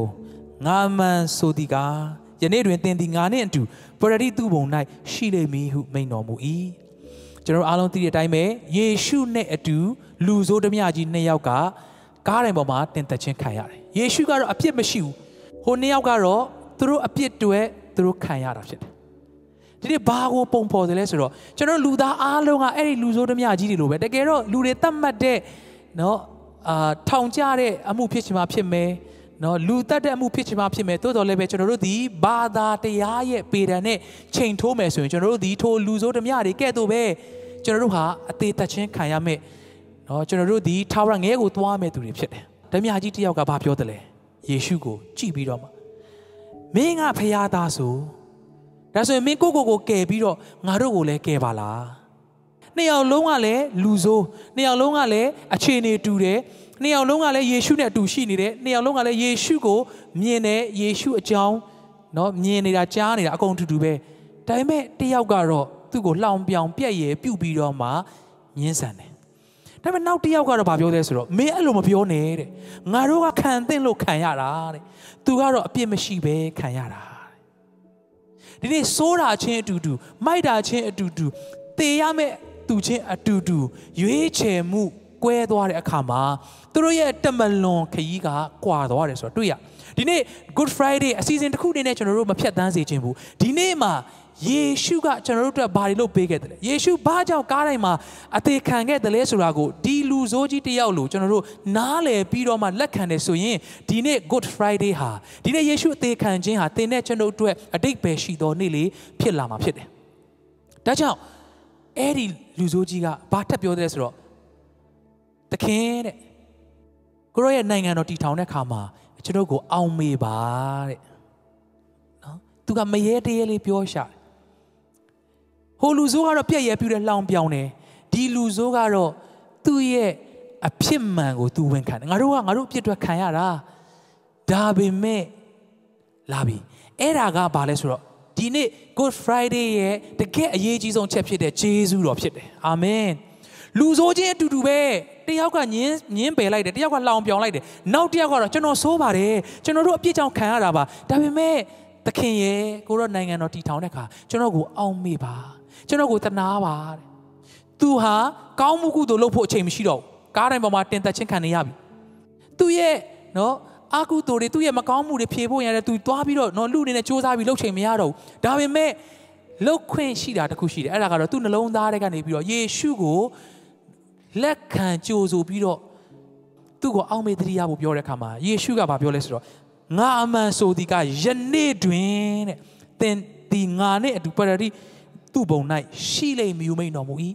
43ငါမှန်ဆိုသည်ကားယနေ့တွင်သင်သည်ငါနှင့်အတူပရဒိတုဘုံ၌ရှိလိမ့်မည်ဟုမိန့်တော်မူ၏ကျွန်တော်အားလုံးသိတဲ့အတိုင်းပဲယေရှုနဲ့အတူလူဆိုးဓမြကြီး2ယောက်ကကားတိုင်ပေါ်မှာတင်သက်ခြင်းခံရတယ်ယေရှုကတော့အပြစ်မရှိဘူးဟို2ယောက်ကတော့သူတို့အပြစ်တွေသူတို့ခံရတာဖြစ်တယ်ဒီနေ့ဘာကိုပုံဖော်တယ်လဲဆိုတော့ကျွန်တော်လူသားအားလုံးကအဲ့ဒီလူဆိုးဓမြကြီးတွေလိုပဲတကယ်တော့လူတွေတတ်မှတ်တဲ့နော်ထောင်ကျတဲ့အမှုဖြစ်ချင်မှဖြစ်မယ်နော်လူတတ်တဲ့အမှုဖြစ်ချင်မှဖြစ်မယ်တိုးတော်လည်းပဲကျွန်တော်တို့ဒီဘာသာတရားရဲ့ပေဒံနဲ့ချိန်ထိုးမယ်ဆိုရင်ကျွန်တော်တို့ဒီထိုလူဆိုးဓမြတွေကဲ့သို့ပဲကျွန်တော်တို့ဟာအသေးသက်ချင်းခံရမယ်နော်ကျွန်တော်တို့ဒီထာဝရငဲကိုသွားမယ်သူတွေဖြစ်တယ်ဓမြကြီးတယောက်ကဘာပြောတယ်လဲယေရှုကိုကြည့်ပြီးတော့မှမင်းကဖျားသားဆိုဒါဆိုရင်မင်းကိုကယ်ပြီးတော့ငါတို့ကိုလည်းကယ်ပါလားနှစ်ယောက်လုံးကလည်းလူဆိုးနှစ်ယောက်လုံးကလည်းအခြေအနေတူတယ်နှစ်ယောက်လုံးကလည်းယေရှုနဲ့အတူရှိနေတယ်နှစ်ယောက်လုံးကလည်းယေရှုကိုမြင်တယ်ယေရှုအကြောင်းနော်မြင်နေတာကြားနေတာအကုန်တူတူပဲဒါပေမဲ့တယောက်ကတော့သူ့ကိုလှောင်ပြောင်ပြက်ရယ်ပြုတ်ပြီးတော့မှညှင်းဆန်တယ်ဒါပေမဲ့နောက်တယောက်ကတော့ဗာပြောတယ်ဆိုတော့မင်းအဲ့လိုမပြောနဲ့တဲ့ငါတို့ကခံသင့်လို့ခံရတာတဲ့သူကတော့အပြစ်မရှိပဲခံရတာဒီနေ့စိုးတာချင်းအတူတူမိုက်တာချင်းအတူတူတေရမဲ့သူချင်းအတူတူရွေးချယ်မှုကွဲသွားတဲ့အခါမှာသူတို့ရဲ့တမလွန်ခရီးကကွာသွားတယ်ဆိုတော့တွေ့ရဒီနေ့ Good Friday အစီအစဉ်တစ်ခုအနေနဲ့ကျွန်တော်တို့မဖြတ်သန်းစေခြင်းဘူးဒီနေ့မှာယေရှုကကျွန်တော်တို့အတွက်ဘာတွေလုပ်ပေးခဲ့တယ်လဲယေရှုဘာကြောင့်ကားတိုင်းမှာအသေးခံခဲ့တယ်လဲဆိုတာကိုဒီလူဆိုးကြီးတယောက်လို့ကျွန်တော်တို့နားလည်ပြီးတော့မှလက်ခံတယ်ဆိုရင်ဒီနေ့ Good Friday ဟာဒီနေ့ယေရှုအသေးခံခြင်းဟာသင်နဲ့ကျွန်တော်တို့အတွက်အတိတ်ပဲရှိသောနေ့လေးဖြစ်လာမှာဖြစ်တယ်ဒါကြောင့်အဲ့ဒီလူဆိုးကြီးကဘာထပ်ပြောတယ်ဆိုတော့သခင်တဲ့ကိုရောရဲ့နိုင်ငံတော်တည်ထောင်တဲ့အခါမှာကျွန်တော်ကိုအောင်မေပါတဲ့နော်သူကမရဲတရဲလေးပြောရှာဟိုလူဆိုးကတော့ပြက်ရဲပြူတဲ့လှောင်ပြောင်းတယ်ဒီလူဆိုးကတော့သူ့ရဲ့အဖြစ်မှန်ကိုသူဝန်ခံတယ်ငါတို့အပြစ်တွေခံရတာဒါပေမဲ့လာပြီအဲ့ဒါကဘာလဲဆိုတော့ဒီနေ့ Good Friday ရဲ့တကယ်အရေးကြီးဆုံးချက်ဖြစ်တဲ့ဂျေဇုတော်ဖြစ်တယ်အာမင်လူဆိုးချင်းအတူတူပဲတယောက်ကညင်းပယ်လိုက်တယ်တယောက်ကလောင်ပြောင်လိုက်တယ်နောက်တယောက်ကတော့ကျွန်တော်ဆိုးပါတယ်ကျွန်တော်တို့အပြစ်ကြောင့်ခံရတာပါဒါပေမဲ့သခင်ရဲ့ကိုရောနိုင်ငံတော်တည်ထောင်တဲ့အခါကျွန်တော်ကိုအောက်မေ့ပါကျွန်တော်ကိုတနာပါတဲ့သူဟာကောင်းမှုကုသိုလ်လုပ်ဖို့အချိန်မရှိတော့ဘူးကားတိုင်းပေါ်မှာတင်သက်ချင်းခံနေရပြီသူရဲ့နော်အာကုသိုလ်တွေသူ့ရဲ့မကောင်းမှုတွေဖြေဖို့ရတယ်သူသွားပြီးတော့နော်လူအနေနဲ့စူးစမ်းပြီးလုပ်ချိန်မရတော့ဘူးဒါပေမဲ့လှုပ်ခွင့်ရှိတာတခုရှိတယ်အဲ့ဒါကတော့သူ့နှလုံးသားထဲကနေပြီးတော့ယေရှုကိုလက်ခံကြိုဆိုပြီးတော့သူ့ကိုအောက်မေ့တတိယဖို့ပြောတဲ့အခါမှာယေရှုကဘာပြောလဲဆိုတော့ငါအမှန်ဆိုသည်ကယနေ့တွင်တဲ့သင်ဒီငါနဲ့အတူပရဒိသူ့ဘုံ၌ရှိလိမ့်မည်မိန်တော်မူ၏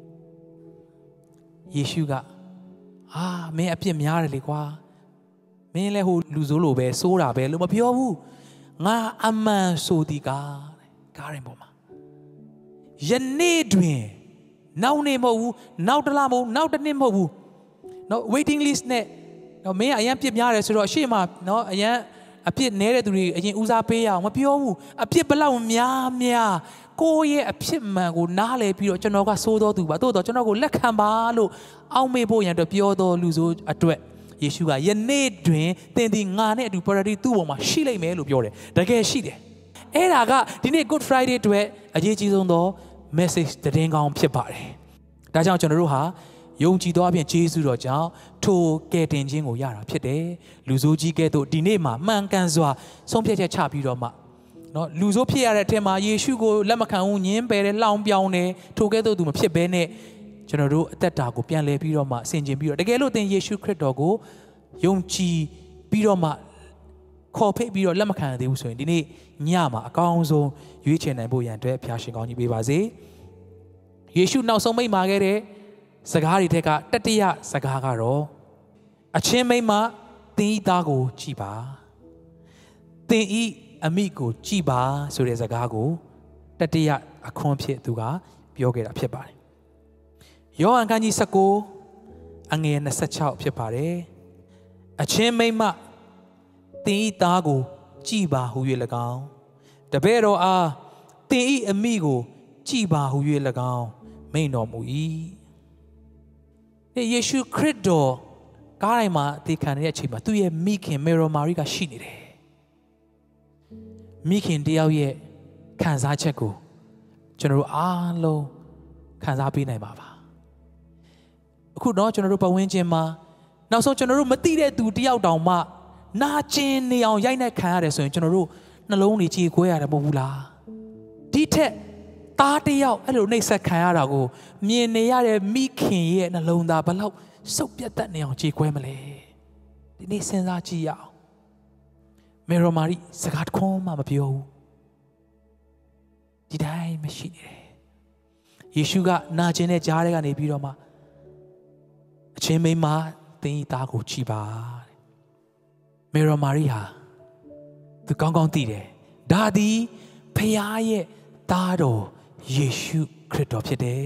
ယေရှုကမင်းအပြစ်များတယ်လေကွာမင်းလည်းဟိုလူဆိုးလိုပဲစိုးတာပဲလို့မပြောဘူးငါအမှန်ဆိုသည်ကားရင်ပေါ်မှာယနေ့တွင်နောက်နေ့မဟုတ်ဘူးနောက်တစ်လမဟုတ်နောက်တစ်နှစ်မဟုတ်ဘူးနော် waiting list နဲ့နော်မင်းအရင်ပြစ်များတယ်ဆိုတော့အရှိမနော်အရင်အပြစ်နည်းတဲ့သူတွေအရင်ဦးစားပေးရအောင်မပြောဘူးအပြစ်ဘလောက်များကိုယ့်ရဲ့အဖြစ်မှန်ကိုနားလည်ပြီးတော့ကျွန်တော်ကစိုးတော်သူပါတိုးတော့ကျွန်တော်ကိုလက်ခံပါလို့အောက်မေ့ဖို့ရန်အတွက်ပြောတော်လူဆိုအတွက်ယေရှုကယနေ့တွင်သင်ဒီငါနဲ့အတူပရဒိသူ့ပေါ်မှာရှိလိမ့်မယ်လို့ပြောတယ်တကယ်ရှိတယ်အဲ့ဒါကဒီနေ့ Good Friday အတွက်အရေးကြီးဆုံးသော message သတင်းကောင်းဖြစ်ပါတယ်ဒါကြောင့်ကျွန်တော်တို့ဟာယုံကြည်သောအပြင်ယေရှုတော်ကြောင့်ထိုကယ်တင်ခြင်းကိုရတာဖြစ်တယ်လူဆိုးကြီးကဲ့သို့ဒီနေ့မှာမှန်ကန်စွာဆုံးဖြတ်ချက်ချပြီးတော့မှနော်လူဆိုးဖြစ်ရတဲ့အထက်မှာယေရှုကိုလက်မခံဘူးညင်းပယ်တယ်လှောင်ပြောင်တယ်ထိုကဲ့သို့သူမဖြစ်ဘဲနဲ့ကျွန်တော်တို့အသက်တာကိုပြန်လဲပြီးတော့မှဆင်ခြင်ပြီးတော့တကယ်လို့သင်ယေရှုခရစ်တော်ကိုယုံကြည်ပြီးတော့မှခေါ်ဖိတ်ပြီးတော့လက်မခံရသေးဘူးဆိုရင်ဒီနေ့ညမှာအကောင်းဆုံးရွေးချယ်နိုင်ဖို့ရန်အတွက်ဖျားရှင်ကောင်းကြီးပေးပါစေယေရှုနောက်ဆုံးမိန့်မာခဲ့တဲ့စကားတွေထက်ကတတိယစကားကတော့အချင်းမိန်းမသင်ဤသားကိုကြည်ပါသင်ဤအမိကိုကြည်ပါဆိုတဲ့စကားကိုတတိယအခွန်းဖြစ်သူကပြောခဲ့တာဖြစ်ပါတယ်ယောဟန်ခန်းကြီး19အငယ်26ဖြစ်ပါတယ်အချင်းမိန်းမတင်ဤသားကိုကြည်ပါဟု၍၎င်းတပည့်တော်အားတင်ဤအမိကိုကြည်ပါဟု၍၎င်းမိန့်တော်မူ၏ယေရှုခရစ်တော်ကားတိုင်းမှာအသေးခံနေတဲ့အချိန်မှာသူ့ရဲ့မိခင်မေရိုမာရီကရှိနေတယ်မိခင်တယောက်ရဲ့ခံစားချက်ကိုကျွန်တော်တို့အားလုံးခံစားပေးနိုင်ပါပါအခုတော့ကျွန်တော်တို့ပတ်ဝန်းကျင်မှာနောက်ဆုံးကျွန်တော်တို့မသိတဲ့သူတယောက်တောင်မှနာကျင်နေအောင်ရိုက်နှက်ခံရတယ်ဆိုရင်ကျွန်တော်တို့နှလုံးတွေကြေကွဲရတယ်မဟုတ်ဘူးလားဒီထက်သားတယောက်အဲ့လိုနှိပ်စက်ခံရတာကိုမြင်နေရတဲ့မိခင်ရဲ့နှလုံးသားဘယ်လောက်စုပ်ပြတ်တတ်နေအောင်ကြေကွဲမလဲဒီနေ့စဉ်းစားကြည့်ရအောင်မေရိုမာရီစကားတခွန်းမှမပြောဘူးဒီတိုင်းမရှိနေတယ်ယေရှုကနာကျင်တဲ့ကြားထဲကနေပြီးတော့မှအချင်းမိန်းမသင်ဤသားကိုကြည်ပါမေရိုမာရီဟာသူကောင်းကောင်းသိတယ်ဒါသည်ဖခင်ရဲ့သားတော်ယေရှုခရစ်တော်ဖြစ်တယ်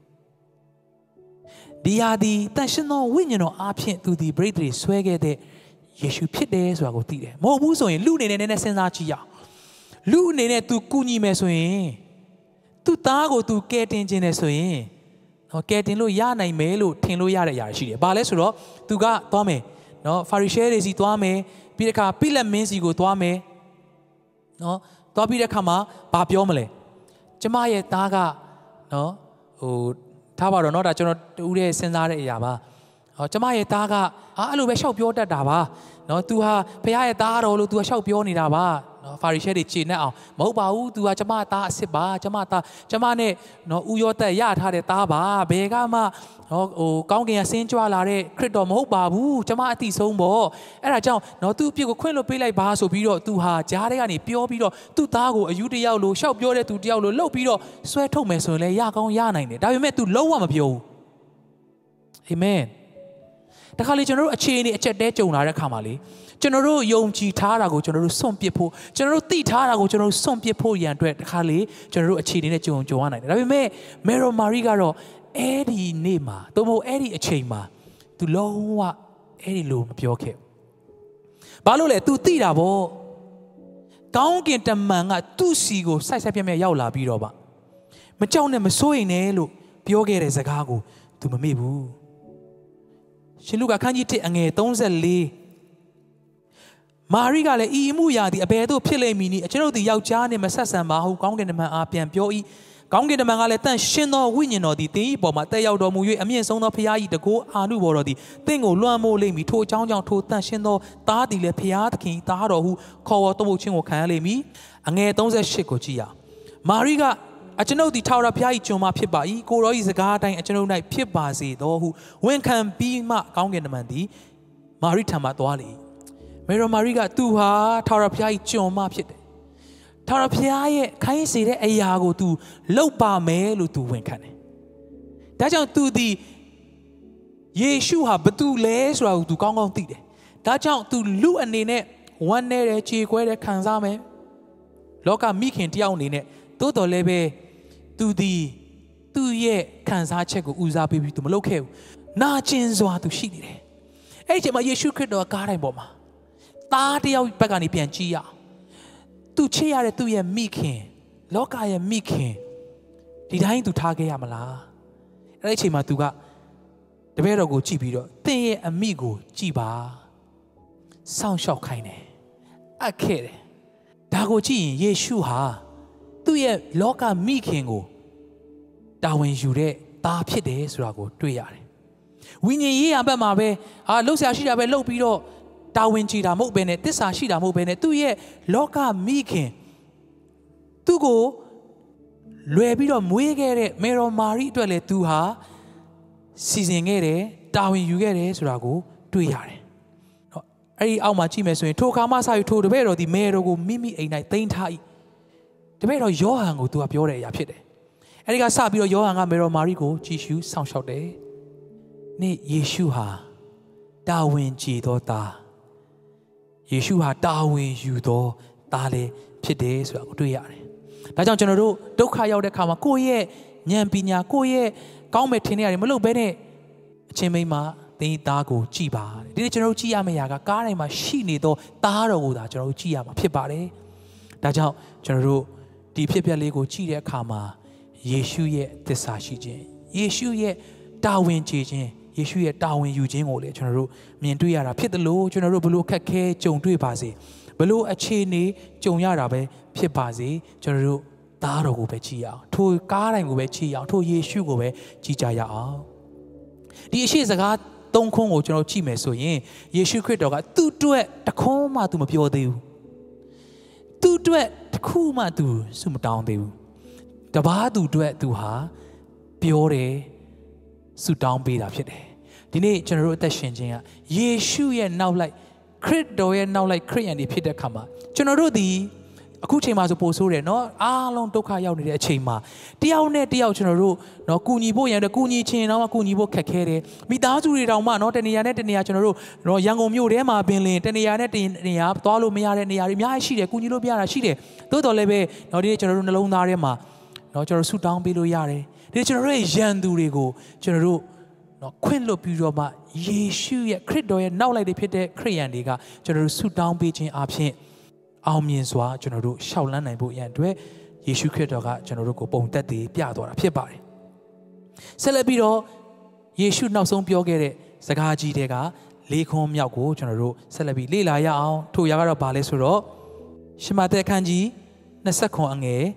ဒီဟာဒီတန်ရှင်သောဝိညာဉ်တော်အားဖြင့်သူဒီပရိသေဆွဲခဲ့တဲ့ယေရှုဖြစ်တယ်ဆိုတာကိုသိတယ်မဟုတ်ဘူးဆိုရင်လူအနေနဲ့နည်းစဉ်းစားကြည့်ရအောင်လူအနေနဲ့ तू ကူညီမယ်ဆိုရင်သူ့သားကို तू ကယ်တင်ခြင်းနဲ့ဆိုရင်ကယ်တင်လို့ရနိုင်မယ်လို့ထင်လို့ရတဲ့အရာရှိတယ်ဘာလဲဆိုတော့ तू ကသွားမယ်နော်ဖာရီရှဲတွေစီသွားမယ်ပြီးတဲ့အခါပိလက်မင်းစီကိုသွားမယ်နော်သွားပြီးတဲ့အခါမှာဘာပြောမလဲကျမရဲ့သားကနော်ထားပါတော့เนาะဒါကျွန်တော်တူတဲ့စဉ်းစားတဲ့အရာပါကျမရဲ့သားကအဲ့လိုပဲရှောက်ပြောတတ်တာပါနော် तू ဟာဖခင်ရဲ့သားတော်လို့ तू ကရှောက်ပြောနေတာပါနော်ဖာရီရှဲတွေခြေနဲ့အောင်မဟုတ်ပါဘူး तू ကကျမသားအစ်စ်ပါကျမသားကျမနဲ့နော်ဥရောသက်ရထားတဲ့သားပါဘယ်ကမှနော်ကောင်းကင်ကဆင်းကြွလာတဲ့ခရစ်တော်မဟုတ်ပါဘူးကျမအတိဆုံးပေါ့အဲ့ဒါကြောင့်နော် तू အပြစ်ကိုခွင့်လွှတ်ပေးလိုက်ပါဆိုပြီးတော့ तू ဟာဂျားတွေကနေပြောပြီးတော့သူ့သားကိုအယူတယောက်လို့ရှောက်ပြောတဲ့သူတယောက်လို့လှုပ်ပြီးတော့ဆွဲထုတ်မယ်ဆိုရင်လည်းရကောင်းရနိုင်တယ်ဒါပေမဲ့ तू လုံးဝမပြောဘူးအာမင်တခါလေကျွန်တော်တို့အခြေအနေအချက်တဲကြုံလာတဲ့ခါမှာလေကျွန်တော်တို့ယုံကြည်ထားတာကိုကျွန်တော်တို့စွန့်ပစ်ဖို့ကျွန်တော်တို့သိထားတာကိုကျွန်တော်တို့စွန့်ပစ်ဖို့ရန်အတွက်တခါလေကျွန်တော်တို့အခြေအနေနဲ့ကြုံရနိုင်တယ်ဒါပေမဲ့မေရိုမာရီကတော့အဲ့ဒီနေ့မှာသို့မဟုတ်အဲ့ဒီအချိန်မှာ तू လုံးဝအဲ့ဒီလိုမပြောခဲ့ဘာလို့လဲ तू သိတာပေါ့ကောင်းကင်တမန်ကသူ့စီကိုစိုက်ဆက်ပြက်ပြက်ရောက်လာပြီးတော့မကြောက်နဲ့မစိုးရိမ်နဲ့လို့ပြောခဲ့တဲ့စကားကို तू မမေ့ဘူးရှင်လုကာခန်းကြီး1အငယ်34မာရိကလည်းဤအမှုရာသည်အဘယ်သို့ဖြစ်လိမ့်မည်နည်းကျွန်ုပ်သည်ယောက်ျားနှင့်မဆက်ဆံပါဟုကောင်းကင်တမန်အားပြန်ပြော၏ကောင်းကင်တမန်ကလည်းတန်ရှင်သောဝိညာဉ်တော်သည်သင်၏ပေါ်မှာတက်ရောက်တော်မူ၍အမြင့်ဆုံးသောဖခင်၏တကောအာနုဘော်တော်သည်သင်ကိုလွှမ်းမိုးလိမ့်မည်ထိုအကြောင်းကြောင့်ထိုတန်ရှင်သောသားသည်လည်းဖခင်သခင်သားတော်ဟုခေါ်ဝေါ်တော်မူခြင်းကိုခံရလိမ့်မည်အငယ်38ကိုကြည့်ရမာရိကအကျွန်ုပ်သည်ထာဝရဘုရား၏ကျွန်မဖြစ်ပါ၏ကိုရော၏စကားအတိုင်းအကျွန်ုပ်၌ဖြစ်ပါစေသောဟုဝန်ခံပြီးမှကောင်းကင်တမန်သည်မာရိထံမှသွားလေမေရိုမာရိကသူဟာထာဝရဘုရား၏ကျွန်မဖြစ်တယ်ထာဝရဘုရားရဲ့ခိုင်းစေတဲ့အရာကို तू လုပ်ပါမယ်လို့ तू ဝန်ခံတယ်ဒါကြောင့် तू ဒီယေရှုဟာဘသူလဲဆိုတာကို तू ကောင်းကောင်းသိတယ်ဒါကြောင့် तू လူအနေနဲ့ဝမ်းနည်းတယ်ကြေကွဲတယ်ခံစားမယ်လောကမိခင်တယောက်အနေနဲ့သို့တော်လည်းပဲသူဒီသူ့ရဲ့ခံစားချက်ကိုဦးစားပေးပြီးသူမလုပ်ခဲ့ဘူးနာကျင်စွာသူရှိနေတယ်အဲ့ဒီအချိန်မှာယေရှုခရစ်တော်ကားတိုင်းပေါ်မှာသားတယောက်ဘက်ကနေပြန်ကြည့်ရသူချစ်ရတဲ့သူ့ရဲ့မိခင်လောကရဲ့မိခင်ဒီတိုင်းသူထားခဲ့ရမလားအဲ့ဒီအချိန်မှာသူကတပည့်တော်ကိုကြည့်ပြီးတော့သင်ရဲ့အမိကိုကြည့်ပါစောင့်ရှောက်ခိုင်းတယ်အပ်ခဲ့တယ်ဒါကိုကြည့်ရင်ယေရှုဟာသူ့ရဲ့လောကမိခင်ကိုတာဝန်ယူတဲ့သားဖြစ်တယ်ဆိုတာကိုတွေ့ရတယ်ဝိညာဉ်ရေးရာဘက်မှာပဲလှုပ်ရှားရှိတာပဲလှုပ်ပြီးတော့တာဝန်ကြီးတာမဟုတ်ဘဲနဲ့တစ္ဆာရှိတာမဟုတ်ဘဲနဲ့သူ့ရဲ့လောကမိခင်သူ့ကိုလွယ်ပြီးတော့မွေးခဲ့တဲ့မေရိုမာရီအတွက်လည်းသူဟာစီစဉ်ခဲ့တယ်တာဝန်ယူခဲ့တယ်ဆိုတာကိုတွေ့ရတယ်အဲ့ဒီအောက်မှာကြည့်မယ်ဆိုရင်ထိုခါမှစပြီးထိုတပည့်တော်ဒီမေတော်ကိုမိမိအိမ်၌သိမ်းထား၏တပည့်တော်ယောဟန်ကိုသူကပြောတဲ့အရာဖြစ်တယ်အဲ့ဒီကစပြီးတော့ယောဟန်ကမေရိုမာရီကိုကြည့်ရှုစောင့်ရှောက်တယ်နေ့ယေရှုဟာတာဝန်ကြီးသောသားယေရှုဟာတာဝန်ယူသောသားလည်းဖြစ်တယ်ဆိုတာကိုတွေ့ရတယ်ဒါကြောင့်ကျွန်တော်တို့ဒုက္ခရောက်တဲ့အခါမှာကိုယ့်ရဲ့ဉာဏ်ပညာကိုယ့်ရဲ့ကောင်းမဲ့ထင်နေရတယ်မလို့ဘဲနဲ့အချင်းမိန်းမသတင်းသားကိုကြည်ပါဒီနေ့ကျွန်တော်တို့ကြည်ရမယ့်ရာကကားတိုင်းမှာရှိနေတော့သားတော်ကိုသာကျွန်တော်တို့ကြည်ရမှာဖြစ်ပါတယ်ဒါကြောင့်ကျွန်တော်တို့ဒီဖြစ်ပျက်လေးကိုကြည်တဲ့အခါမှာယေရှုရဲ့သစ္စာရှိခြင်းယေရှုရဲ့တာဝန်ကျေခြင်းယေရှုရဲ့တာဝန်ယူခြင်းကိုလည်းကျွန်တော်တို့မြင်တွေ့ရတာဖြစ်တယ်လို့ကျွန်တော်တို့ဘလို့ခက်ခဲကြုံတွေ့ပါစေဘလို့အခြေအနေကြုံရတာပဲဖြစ်ပါစေကျွန်တော်တို့သားတော်ကိုပဲကြည်ရအောင်ထိုကားတိုင်းကိုပဲကြည်ရအောင်ထိုယေရှုကိုပဲကြည်ကြရအောင်ဒီအရှိစကားသုံးခွန်းကိုကျွန်တော်ကြည့်မယ်ဆိုရင်ယေရှုခရစ်တော်ကသူ့အတွက်တခွန်းမှသူမပြောသေးဘူးသူ့အတွက်တခုမှသူဆုမတောင်းသေးဘူးတပားသူအတွက်သူဟာပြောတယ်ဆုတောင်းပေးတာဖြစ်တယ်ဒီနေ့ကျွန်တော်တို့အသက်ရှင်ခြင်းကယေရှုရဲ့နောက်လိုက်ခရစ်တော်ရဲ့နောက်လိုက်ခရစ်ယာန်တွေဖြစ်တဲ့အခါမှာကျွန်တော်တို့ဒီအခုချိန်မှာဆိုပို့ဆိုးတယ်เนาะအားလုံးဒုက္ခရောက်နေတဲ့အချိန်မှာတယောက်နဲ့တယောက်ကျွန်တော်တို့เนาะကူညီဖို့ရတဲ့ကူညီခြင်းတော့ကူညီဖို့ခက်ခဲတယ်မိသားစုတွေတောင်မှเนาะတနေရာနဲ့တနေရာကျွန်တော်တို့เนาะရန်ကုန်မြို့ထဲမှာပင်လင်တနေရာနဲ့တနေရာသွားလို့မရတဲ့နေရာတွေအများကြီးရှိတယ်ကူညီလို့မရတာရှိတယ်သို့တော်လည်းပဲเนาะဒီနေ့ကျွန်တော်တို့နှလုံးသားထဲမှာเนาะကျွန်တော်ဆူတောင်းပေးလို့ရတယ်ဒီကျွန်တော်တို့ရဲ့ရန်သူတွေကိုကျွန်တော်တို့เนาะခွင့်လွှတ်ပြီးတော့မှယေရှုရဲ့ခရစ်တော်ရဲ့နောက်လိုက်တွေဖြစ်တဲ့ခရစ်ယာန်တွေကကျွန်တော်တို့ဆူတောင်းပေးခြင်းအပြင်အောင်မြင်စွာကျွန်တော်တို့ရှောက်လန်းနိုင်ဖို့အရန်အတွက်ယေရှုခရစ်တော်ကကျွန်တော်တို့ကိုပုံသက်တည်ပြသွားတာဖြစ်ပါတယ်ဆက်လက်ပြီးတော့ယေရှုနောက်ဆုံးပြောခဲ့တဲ့စကားကြီးတွေက၄ခွန်းမြောက်ကိုကျွန်တော်တို့ဆက်လက်ပြီးလေ့လာရအောင်ထို့ရာကတော့ဘာလဲဆိုတော့ရှမသက်ခန်းကြီး20ခွန်အငယ်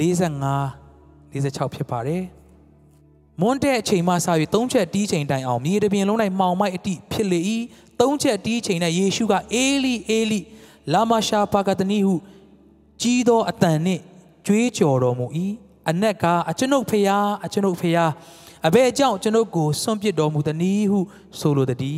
45 46ဖြစ်ပါတယ်မွန်းတဲ့အချိန်မှစ၍3ချက်တီးချိန်တိုင်အောင်မြေတပြင်လုံး၌မှောင်မိုက်အတိဖြစ်လေ၏3ချက်တီးချိန်၌ယေရှုကအေလိအေလိလာမရှာပါကတနီဟုကြီးသောအတန်နှင့်ကြွေးကြော်တော်မူ၏အနက်ကအကျွန်ုပ်ဖျားအကျွန်ုပ်ဖျားအဘယ်ကြောင့်ကျွန်ုပ်ကိုဆွန့်ပစ်တော်မူသနည်းဟုဆိုလိုသည်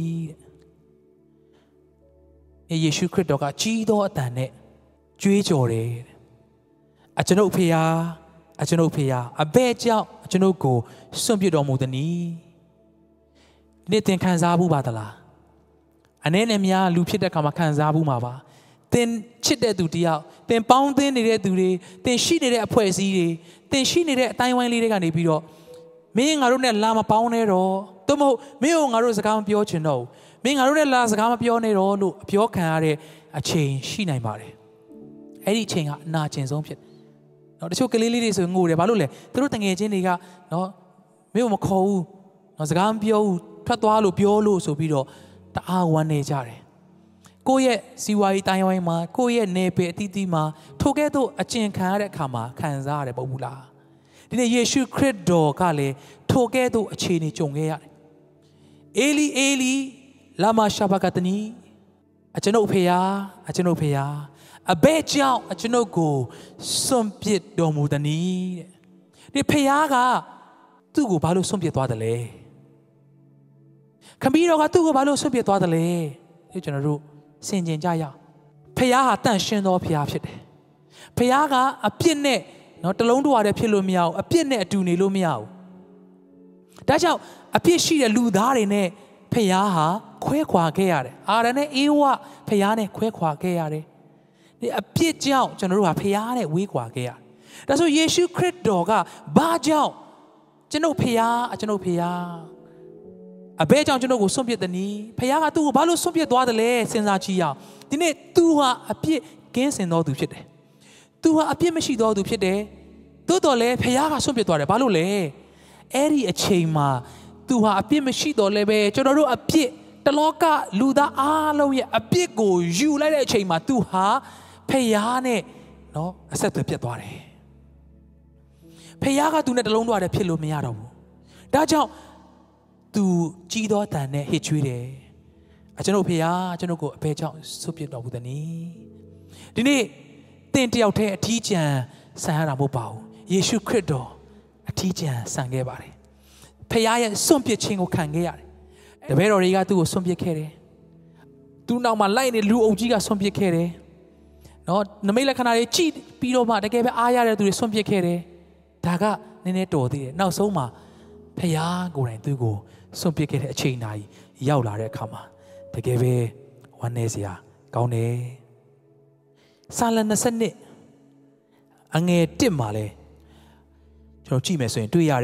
တဲ့ယေရှုခရစ်တော်ကကြီးသောအတန်နဲ့ကြွေးကြော်တယ်အကျွန်ုပ်ဖျားအကျွန်ုပ်ဖျားအဘယ်ကြောင့်ကျွန်ုပ်ကိုဆွန့်ပစ်တော်မူသနည်းဒီနေ့သင်ခံစားဘူးပါသလားအနေနဲ့များလူဖြစ်တဲ့အခါမှာခံစားဘူးမှာပါသင်ချစ်တဲ့သူတယောက်သင်ပေါင်းသင်းနေတဲ့သူတွေသင်ရှိနေတဲ့အဖွဲ့အစည်းတွေသင်ရှိနေတဲ့အတိုင်းဝိုင်းလေးတွေကနေပြီးတော့မင်းငါတို့နဲ့လာမပေါင်းနဲ့တော့သို့မဟုတ်မင်းကိုငါတို့စကားမပြောချင်တော့မင်းငါတို့နဲ့လာစကားမပြောနဲ့တော့လို့အပြောခံရတဲ့အချိန်ရှိနိုင်ပါတယ်အဲ့ဒီအချိန်ကအနာကျင်ဆုံးဖြစ်နော်တချို့ကလေးလေးတွေဆိုငိုတယ်ဘာလို့လဲသူတို့တငယ်ချင်းတွေကနော်မင်းကိုမခေါ်ဘူးနော်စကားမပြောဘူးထွက်သွားလို့ပြောလို့ဆိုပြီးတော့တအားဝမ်းနေကြတယ်ကိုယ့်ရဲ့စီဝါရေးတိုင်းဝိုင်းမှာကိုယ့်ရဲ့နေပယ်အသီးသီးမှာထိုကဲ့သို့အကျင့်ခံရတဲ့အခါမှာခံစားရတယ်ပေါ့ဘူးလားဒီနေ့ယေရှုခရစ်တော်ကလည်းထိုကဲ့သို့အခြေအနေကြုံခဲ့ရတယ်အေလီအေလီလာမရှာဘကတနီအကျွန်ုပ်ဖေယားအကျွန်ုပ်ဖေယားအဘယ်ကြောင့်အကျွန်ုပ်ကိုစွန့်ပစ်တော်မူသနည်းတဲ့ဒီဖေယားကသူ့ကိုဘာလို့စွန့်ပစ်သွားတယ်လဲခမီးတော်ကသူ့ကိုဘာလို့စွန့်ပစ်သွားတယ်လဲဒီကျွန်တော်တို့ဆင်ခြင်ကြရအောင်ဖခင်ဟာတန့်ရှင်းသောဖခင်ဖြစ်တယ်ဖခင်ကအပြစ်နဲ့နော်တလုံးတဝါတည်းဖြစ်လို့မရဘူးအပြစ်နဲ့အတူနေလို့မရဘူးဒါကြောင့်အပြစ်ရှိတဲ့လူသားတွေနဲ့ဖခင်ဟာခွဲခွာခဲ့ရတယ်အာရနဲ့အေဝဖခင်နဲ့ခွဲခွာခဲ့ရတယ်ဒီအပြစ်ကြောင့်ကျွန်တော်တို့ဟာဖခင်နဲ့ဝေးခွာခဲ့ရတယ်ဒါဆိုယေရှုခရစ်တော်ကဘာကြောင့်ကျွန်ုပ်ဖခင်ကျွန်ုပ်ဖခင်အဘယ်ကြောင့်ကျွန်တော်ကိုစွန့်ပစ်သည်နည်းဖခင်ကသူ့ကိုဘာလို့စွန့်ပစ်သွားတယ်လဲစဉ်းစားကြည့်ရအောင်ဒီနေ့ तू ဟာအပြစ်ကင်းစင်တော်သူဖြစ်တယ် तू ဟာအပြစ်မရှိတော်သူဖြစ်တယ်သို့တော်လည်းဖခင်ကစွန့်ပစ်သွားတယ်ဘာလို့လဲအဲ့ဒီအချိန်မှာ तू ဟာအပြစ်မရှိတော်လည်းပဲကျွန်တော်တို့အပြစ်တလောကလူသားအားလုံးရဲ့အပြစ်ကိုယူလိုက်တဲ့အချိန်မှာ तू ဟာဖခင်နဲ့နော်အဆက်အသွယ်ပြတ်သွားတယ်ဖခင်က तू နဲ့တလုံးတဝါတည်းဖြစ်လို့မရတော့ဘူးဒါကြောင့်သူကြီးသောတန်နဲ့ဟစ်ချွေးတယ်အကျွန်ုပ်ဖေဟာကျွန်ုပ်ကိုအဘယ်ကြောင့်ဆုပ်ပြတော်မူသနည်းဒီနေ့သင်တယောက်တည်းအထီးကျန်ဆန်ရတာမဟုတ်ပါဘူးယေရှုခရစ်တော်အထီးကျန်ဆန်ခဲ့ပါတယ်ဖေဟာရဲ့စွန့်ပစ်ခြင်းကိုခံခဲ့ရတယ်တပည့်တော်တွေကသူ့ကိုစွန့်ပစ်ခဲ့တယ်သူ့နောက်မှာလိုက်နေလူအုပ်ကြီးကစွန့်ပစ်ခဲ့တယ်နော်နမိတ်လက္ခဏာတွေကြည့်ပြီးတော့မှတကယ်ပဲအားရတဲ့သူတွေစွန့်ပစ်ခဲ့တယ်ဒါကနည်းနည်းတော်သေးတယ်နောက်ဆုံးမှာဖခင်ကိုယ်တိုင်သူ့ကိုစွန့်ပစ်ခဲ့တဲ့အချိန်တိုင်းရောက်လာတဲ့အခါမှာတကယ်ပဲဝမ်းနည်းစရာကောင်းတယ်စာလ20အငယ်1မှာလဲကျွန်တော်ကြည့်မယ်ဆိုရင်တွေ့ရတယ်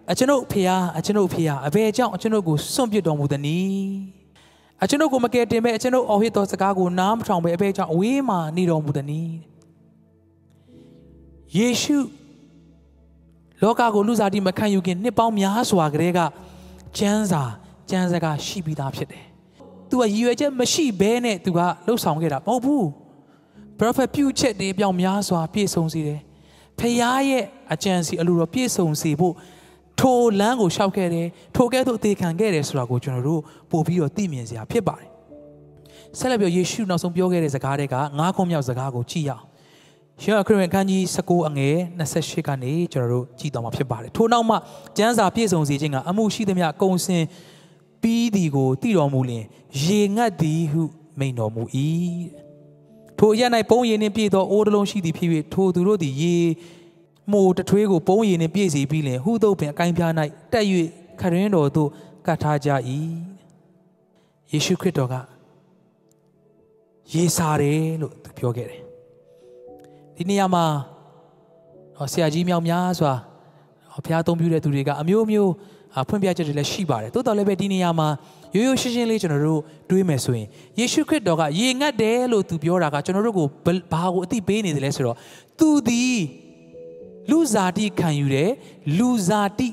အကျွန်ုပ်ဖေဟာအကျွန်ုပ်ဖေဟာအဘယ်ကြောင့်အကျွန်ုပ်ကိုစွန့်ပစ်တော်မူသနည်းအကျွန်ုပ်ကိုမကယ်တင်ပဲအကျွန်ုပ်အော်ဟစ်သောစကားကိုနားမထောင်ပဲအဘယ်ကြောင့်အဝေးမှနေတော်မူသနည်းယေရှုလောကကိုလူစားတိမခံယူခင်နှစ်ပေါင်းများစွာကတည်းကကျမ်းစကားရှိပြီးသားဖြစ်တယ်။ तू ကရည်ရွယ်ချက်မရှိဘဲနဲ့ तू ကလှုပ်ဆောင်ခဲ့တာမဟုတ်ဘူး။ prophet ပြုချက်တွေပြောင်းများစွာပြည့်စုံစေတယ်။ဖခင်ရဲ့အကြံစီအလိုတော်ပြည့်စုံစေဖို့ထိုလမ်းကိုရှောက်ခဲ့တယ်။ထိုကဲ့သို့အသေးခံခဲ့တယ်ဆိုတာကိုကျွန်တော်တို့ပို့ပြီးတော့သိမြင်စရာဖြစ်ပါတယ်။ဆက်လက်ပြီးယေရှုနောက်ဆုံးပြောခဲ့တဲ့စကားတွေက9ခုမြောက်စကားကိုကြည့်ရအောင်။ရှင်ခရစ်ဝင်ခန်းကြီး19အငယ်28ကနေကျွန်တော်တို့ကြည့်တော့မှာဖြစ်ပါတယ်။ထိုနောက်မှကျမ်းစာပြည့်စုံစေခြင်းကအမှုရှိသမျှကုံစင်ပြီးသည်ကိုတည်တော်မူလျင်ရေငတ်သည်ဟုမိန်တော်မူ၏ထိုအရ၌ပုံးရည်နှင့်ပြည့်သောအိုးတလုံးရှိသည်ဖြစ်၍ထိုသူတို့သည်ရေမိုတထွေးကိုပုံးရည်နှင့်ပြည့်စေပြီးလျင်ဟုသို့ပင်အကိုင်းပြား၌တက်၍ခရင်းတော်သို့ကပ်ထားကြ၏ယေရှုခရစ်တော်ကရေစာတယ်လို့သူပြောခဲ့တယ်ဒီနေရာမှာဆရာကြီးမြောက်များစွာဘုရားသုံးပြုတဲ့သူတွေကအမျိုးမျိုးဖွင့်ပြချက်တွေလည်းရှိပါတယ်တိုးတော်လည်းပဲဒီနေရာမှာရိုးရိုးရှင်းရှင်းလေးကျွန်တော်တို့တွေးမယ်ဆိုရင်ယေရှုခရစ်တော်ကရေငတ်တယ်လို့သူပြောတာကကျွန်တော်တို့ကိုဘာကိုအသိပေးနေတယ်လဲဆိုတော့သူသည်လူစားတိခံယူတယ်လူစားတိ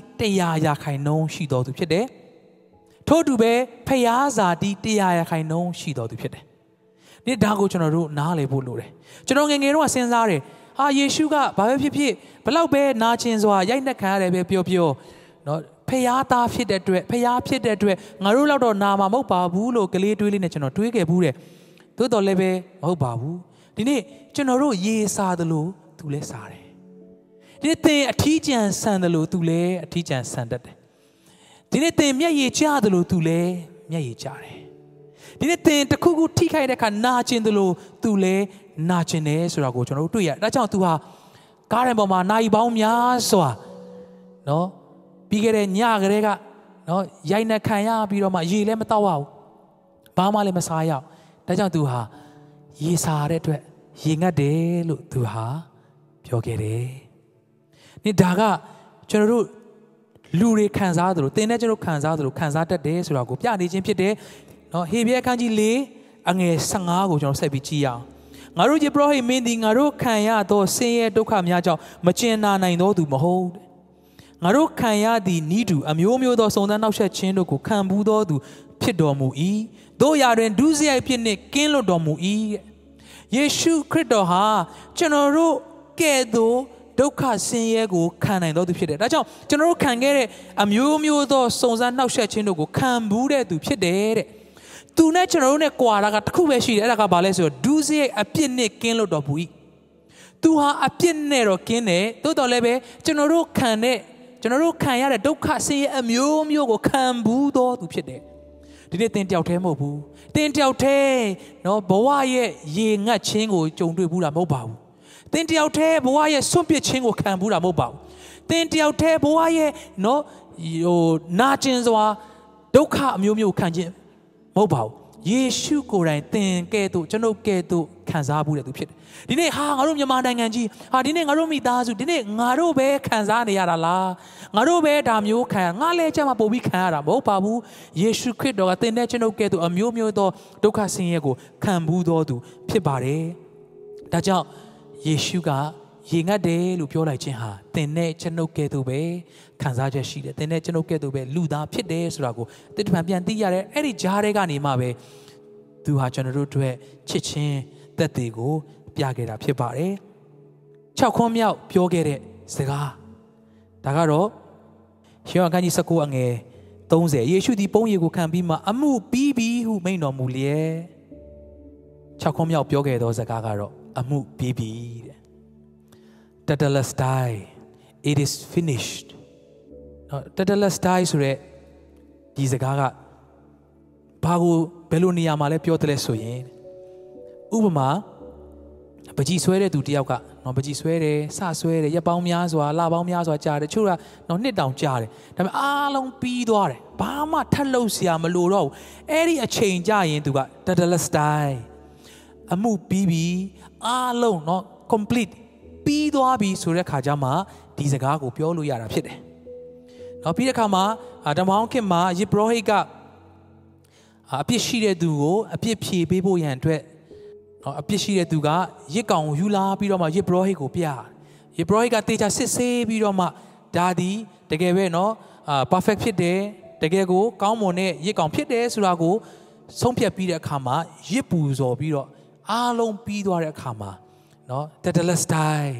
100%ရှိတော်သူဖြစ်တယ်ထို့တူပဲဖျားစားတိ100%ရှိတော်သူဖြစ်တယ်ဒီဒါကိုကျွန်တော်တို့နားလည်ဖို့လိုတယ်ကျွန်တော်ငယ်ငယ်တော့စဉ်းစားတယ်ဟာယေရှုကဘာပဲဖြစ်ဖြစ်ဘလောက်ပဲနာကျင်စွာရိုက်နှက်ခံရတယ်ပဲပြောနော်ဖျားသားဖြစ်တဲ့အတွက်ဖျားဖြစ်တဲ့အတွက်ငါတို့လောက်တော့နာမှာမဟုတ်ပါဘူးလို့ကလေးတွေးလေးနဲ့ကျွန်တော်တွေးခဲ့ဘူးတဲ့သို့တော်လည်းပဲမဟုတ်ပါဘူးဒီနေ့ကျွန်တော်တို့ရေစားတယ်လို့သူလည်းစားတယ်ဒီနေ့သင်အထီးကျန်ဆန်တယ်လို့သူလည်းအထီးကျန်ဆန်တတ်တယ်ဒီနေ့သင်မျက်ရည်ကျတယ်လို့သူလည်းမျက်ရည်ကျတယ်ဒီနေ့သင်တခုခုထိခိုက်တဲ့အခါနာကျင်တယ်လို့သူလည်းနာကျင်တယ်ဆိုတာကိုကျွန်တော်တို့တွေ့ရဒါကြောင့်သူဟာကားရန်ပေါ်မှာနိုင်ပေါင်းများစွာနော်ပြီးခဲ့တဲ့ညကလေးကနော်ရိုက်နှက်ခံရပြီးတော့မှရေလည်းမတောက်ရဘူးဘာမှလည်းမစားရအောင်ဒါကြောင့်သူဟာရေစားတဲ့အတွက်ရေငတ်တယ်လို့သူဟာပြောခဲ့တယ်ဒီဒါကကျွန်တော်တို့လူတွေခံစားသလိုသင်နဲ့ကျွန်တော်ခံစားသလိုခံစားတတ်တယ်ဆိုတာကိုပြနေခြင်းဖြစ်တယ်နော်ဟေဘရဲအခန်းကြီး4အငယ်15ကိုကျွန်တော်ဆက်ပြီးကြည့်ရအောင်ငါတို့ယေဘရဟိမင်းသည်ငါတို့ခံရသောဆင်းရဲဒုက္ခများကြောင့်မကျင်နာနိုင်သောသူမဟုတ်ငါတို့ခံရသည့်ဤသူအမျိုးမျိုးသောစုံစမ်းနှောက်ယှက်ခြင်းတို့ကိုခံဘူးသောသူဖြစ်တော်မူ၏တို့ရာတွင်ဒုစရိုက်ဖြစ်နှင့်ကင်းလွတ်တော်မူ၏ယေရှုခရစ်တော်ဟာကျွန်တော်တို့ကဲ့သို့ဒုက္ခဆင်းရဲကိုခံနိုင်တော်သူဖြစ်တယ်ဒါကြောင့်ကျွန်တော်တို့ခံခဲ့တဲ့အမျိုးမျိုးသောစုံစမ်းနှောက်ယှက်ခြင်းတို့ကိုခံဘူးတဲ့သူဖြစ်တယ်တဲ့သူနဲ့ကျွန်တော်တို့နဲ့ကြွာတာကတစ်ခုပဲရှိတယ်အဲ့ဒါကဘာလဲဆိုတော့ဒုစရိုက်အပြစ်နဲ့ကင်းလွတ်တော်မူ၏သူဟာအပြစ်နဲ့တော့ကင်းတယ်သို့တော်လည်းပဲကျွန်တော်တို့ခံရတဲ့ဒုက္ခဆင်းရဲအမျိုးမျိုးကိုခံဘူးတော်သူဖြစ်တယ်ဒီနေ့သင်တယောက်တည်းမဟုတ်ဘူးသင်တယောက်တည်းနော်ဘဝရဲ့ရေငတ်ခြင်းကိုကြုံတွေ့ဘူးတာမဟုတ်ပါဘူးသင်တယောက်တည်းဘဝရဲ့ဆွန့်ပစ်ခြင်းကိုခံဘူးတာမဟုတ်ပါဘူးသင်တယောက်တည်းဘဝရဲ့နော်နာကျင်စွာဒုက္ခအမျိုးမျိုးခံခြင်းမဟုတ်ပါဘူးယေရှုကိုယ်တိုင်သင်ကဲ့သို့ကျွန်ုပ်ကဲ့သို့ခံစားမှုတဲ့သူဖြစ်တယ်ဒီနေ့ဟာငါတို့မြန်မာနိုင်ငံကြီးဟာဒီနေ့ငါတို့မိသားစုဒီနေ့ငါတို့ပဲခံစားနေရတာလားငါတို့ပဲဒါမျိုးခံငါလည်းကြမှာပို့ပြီးခံရတာမဟုတ်ပါဘူးယေရှုခရစ်တော်ကသင်တဲ့ကျွန်ုပ်ကဲ့သို့အမျိုးမျိုးသောဒုက္ခဆင်းရဲကိုခံဘူးတော်သူဖြစ်ပါတယ်ဒါကြောင့်ယေရှုကရေငတ်တယ်လို့ပြောလိုက်ခြင်းဟာသင်နဲ့ကျွန်ုပ်ကဲ့သို့ပဲခံစားချက်ရှိတယ်သင်နဲ့ကျွန်ုပ်ကဲ့သို့ပဲလူသားဖြစ်တယ်ဆိုတာကိုအတိတ်ပြန်သိရတယ်အဲ့ဒီကြားထဲကနေမှပဲသူဟာကျွန်တော်တို့အတွက်ချစ်ခြင်းသက်သေကိုပြခဲ့တာဖြစ်ပါတယ်6ခွန်းမြောက်ပြောခဲ့တဲ့စကားဒါကတော့ရှေးအခန်းကြီး19အငယ်30ယေရှုသည်ပုံရည်ကိုခံပြီးမှအမှုပြီးပြီဟုမိန့်တော်မူလျက်6ခွန်းမြောက်ပြောခဲ့သောစကားကတော့အမှုပြီးပြီတဲ့ Tetelestai it is finished နော် Tetelestai ဆိုတဲ့ဒီစကားကဘာကိုဘယ်လိုနေရာမှာလဲပြောတယ်လဲဆိုရင်ဥပမာပကြီးဆွဲတဲ့သူတယောက်ကနော်ပကြီးဆွဲတယ်စဆွဲတယ်ရက်ပေါင်းများစွာလပေါင်းများစွာကြာတယ်ချို့ကနော်နှစ်တောင်ကြာတယ်ဒါပေမဲ့အားလုံးပြီးသွားတယ်ဘာမှထပ်လုပ်စရာမလိုတော့ဘူးအဲ့ဒီအချိန်ကြာရင်သူက Tetelestai အမှုပြီးပြီအားလုံးနော် complete ပြီးသွားပြီဆိုတဲ့ခါကျမှဒီစကားကိုပြောလို့ရတာဖြစ်တယ်နောက်ပြီးတဲ့အခါမှာဓမ္မဟောင်းခင်မှာယေဘရဟိတ်ကအပြစ်ရှိတဲ့သူကိုအပြစ်ဖြေပေးဖို့ရန်အတွက်အပြစ်ရှိတဲ့သူကရစ်ကောင်ယူလာပြီးတော့မှယေဘရဟိတ်ကိုပြယေဘရဟိတ်ကတေချာစစ်ဆေးပြီးတော့မှဒါဒီတကယ်ပဲနော်perfect ဖြစ်တယ်တကယ်ကိုကောင်းမွန်တဲ့ရစ်ကောင်ဖြစ်တယ်ဆိုတာကိုဆုံးဖြတ်ပြီးတဲ့အခါမှာရစ်ပူဇော်ပြီးတော့အားလုံးပြီးသွားတဲ့အခါမှာနော် tetelestai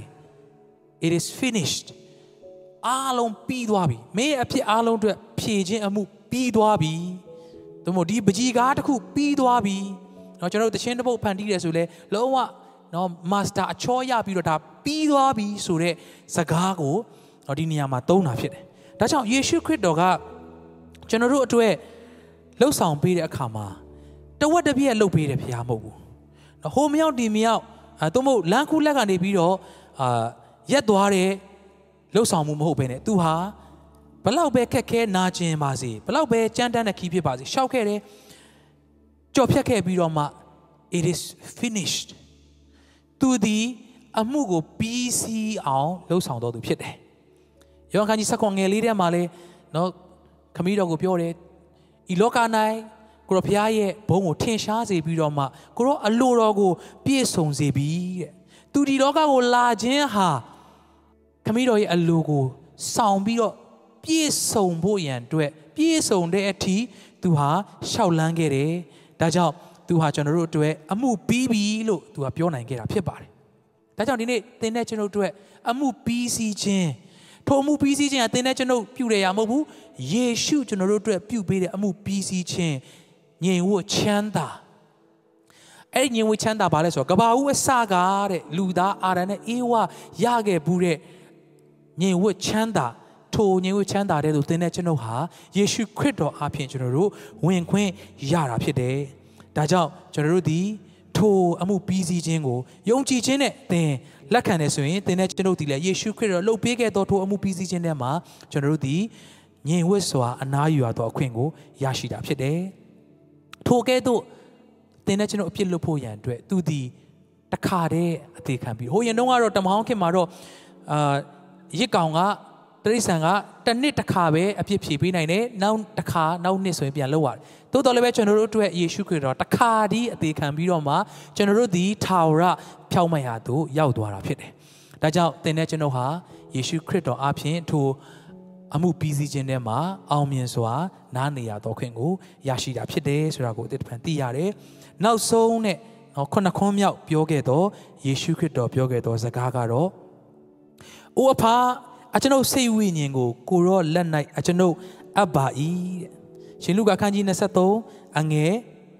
it is finished အားလုံးပြီးသွားပြီမင်းအဖြစ်အားလုံးအတွက်ဖြည့်ခြင်းအမှုပြီးသွားပြီသို့မဟုတ်ဒီပကြီးကားတစ်ခုပြီးသွားပြီနော်ကျွန်တော်တို့တခြင်းတစ်ပုတ်ဖန်တီးတယ်ဆိုလဲလုံးဝနော် master အချောရပြီးတော့ဒါပြီးသွားပြီဆိုတဲ့စကားကိုနော်ဒီနေရာမှာသုံးတာဖြစ်တယ်ဒါကြောင့်ယေရှုခရစ်တော်ကကျွန်တော်တို့အတွက်လှုပ်ဆောင်ပေးတဲ့အခါမှာတဝက်တစ်ပြည့်လှုပ်ပေးတယ်ဖရားမဟုတ်ဘူးဟိုမြောက်ဒီမြောက်သို့မဟုတ်လမ်းခုလက်ကနေပြီးတော့ရက်သွားတဲ့လှုပ်ဆောင်မှုမဟုတ်ဘဲနဲ့သူဟာဘလောက်ပဲခက်ခဲနာကျင်ပါစေဘလောက်ပဲကြမ်းတမ်းတဲ့ခီးဖြစ်ပါစေရှောက်ခဲ့တယ်ကြော်ဖြတ်ခဲ့ပြီးတော့မှ it is finished သူဒီအမှုကိုပြီးစီးအောင်လှုပ်ဆောင်တော်သူဖြစ်တယ်ယောဟန်ခန်းကြီး7 ငယ်လေးထဲမှာလဲနော်ခမည်းတော်ကိုပြောတယ်ဤလောက၌ကိုရောဖျားရဲ့ဘုံကိုထင်ရှားစေပြီးတော့မှကိုရောအလိုတော်ကိုပြည့်စုံစေပြီတဲ့သူဒီလောကကိုလာခြင်းဟာခမည်းတော်ရဲ့အလိုကိုဆောင်ပြီးတော့ပြည့်စုံဖို့ရန်အတွက်ပြည့်စုံတဲ့အထိသူဟာရှောက်လန်းခဲ့တယ်ဒါကြောင့်သူဟာကျွန်တော်တို့အတွက်အမှုပြီးပြီလို့သူကပြောနိုင်ခဲ့တာဖြစ်ပါတယ်ဒါကြောင့်ဒီနေ့သင်တဲ့ကျွန်တော်တို့အတွက်အမှုပြီးစီးခြင်းထိုအမှုပြီးစီးခြင်းကသင်တဲ့ကျွန်တော်ပြုတယ်ရမဟုတ်ဘူးယေရှုကျွန်တော်တို့အတွက်ပြုပေးတဲ့အမှုပြီးစီးခြင်းငြိမ်ဝှက်ချမ်းသာအဲ့ငြိမ်ဝှက်ချမ်းသာပါလဲဆိုတော့ကဘာဦးအစကားတဲ့လူသားအာရန်နဲ့အေဝါရခဲ့ဘူးတဲ့ငြိမ်ဝှက်ချမ်းသာထိုငြိမ်ဝှက်ချမ်းသာတဲ့သူသင်တဲ့ကျွန်တော်ဟာယေရှုခရစ်တော်အားဖြင့်ကျွန်တော်တို့ဝင်ခွင့်ရတာဖြစ်တယ်ဒါကြောင့်ကျွန်တော်တို့ဒီထိုအမှုပြီးစီးခြင်းကိုယုံကြည်ခြင်းနဲ့သင်လက်ခံတယ်ဆိုရင်သင်နဲ့ကျွန်တော်တို့ဒီလေယေရှုခရစ်တော်လှုပ်ပေးခဲ့သောထိုအမှုပြီးစီးခြင်းထဲမှာကျွန်တော်တို့ဒီငြိမ်ဝှက်စွာအနားယူရသောအခွင့်ကိုရရှိတာဖြစ်တယ်ထိုကဲ့သို့သင်နဲ့ကျွန်တော်အပြစ်လွတ်ဖို့ရန်အတွက်သူဒီတခါတည်းအသေးခံပြီးဟိုရင်တုန်းကတော့တမဟောင်းခင်မှာတော့ရစ်ကောင်ကတရိษံကတစ်နှစ်တစ်ခါပဲအပြစ်ဖြေပေးနိုင်တယ်နောက်တစ်ခါနောက်နှစ်ဆိုရင်ပြန်လုပ်ရတယ်သို့တော်လည်းပဲကျွန်တော်တို့အတွက်ယေရှုခရစ်တော်တစ်ခါတည်းအသေးခံပြီးတော့မှကျွန်တော်တို့ဒီထာဝရဖြောင့်မတ်ရာသို့ရောက်သွားတာဖြစ်တယ်ဒါကြောင့်သင်နဲ့ကျွန်တော်ဟာယေရှုခရစ်တော်အားဖြင့်ထိုအမှုပြီးစီးခြင်းထဲမှာအောင်မြင်စွာနားနေရတော့ခွင့်ကိုရရှိတာဖြစ်တယ်ဆိုတာကိုတစ်ဖန်သိရတယ်နောက်ဆုံးနဲ့ခုနှစ်ခွန်းမြောက်ပြောခဲ့တော့ယေရှုခရစ်တော်ပြောခဲ့တော့စကားကတော့အိုအဖာအကျွန်ုပ်စိတ်ဝိညာဉ်ကိုကိုရောလက်၌အကျွန်ုပ်အပ်ပါ၏တဲ့ရှင်လုကာခန်းကြီး23အငယ်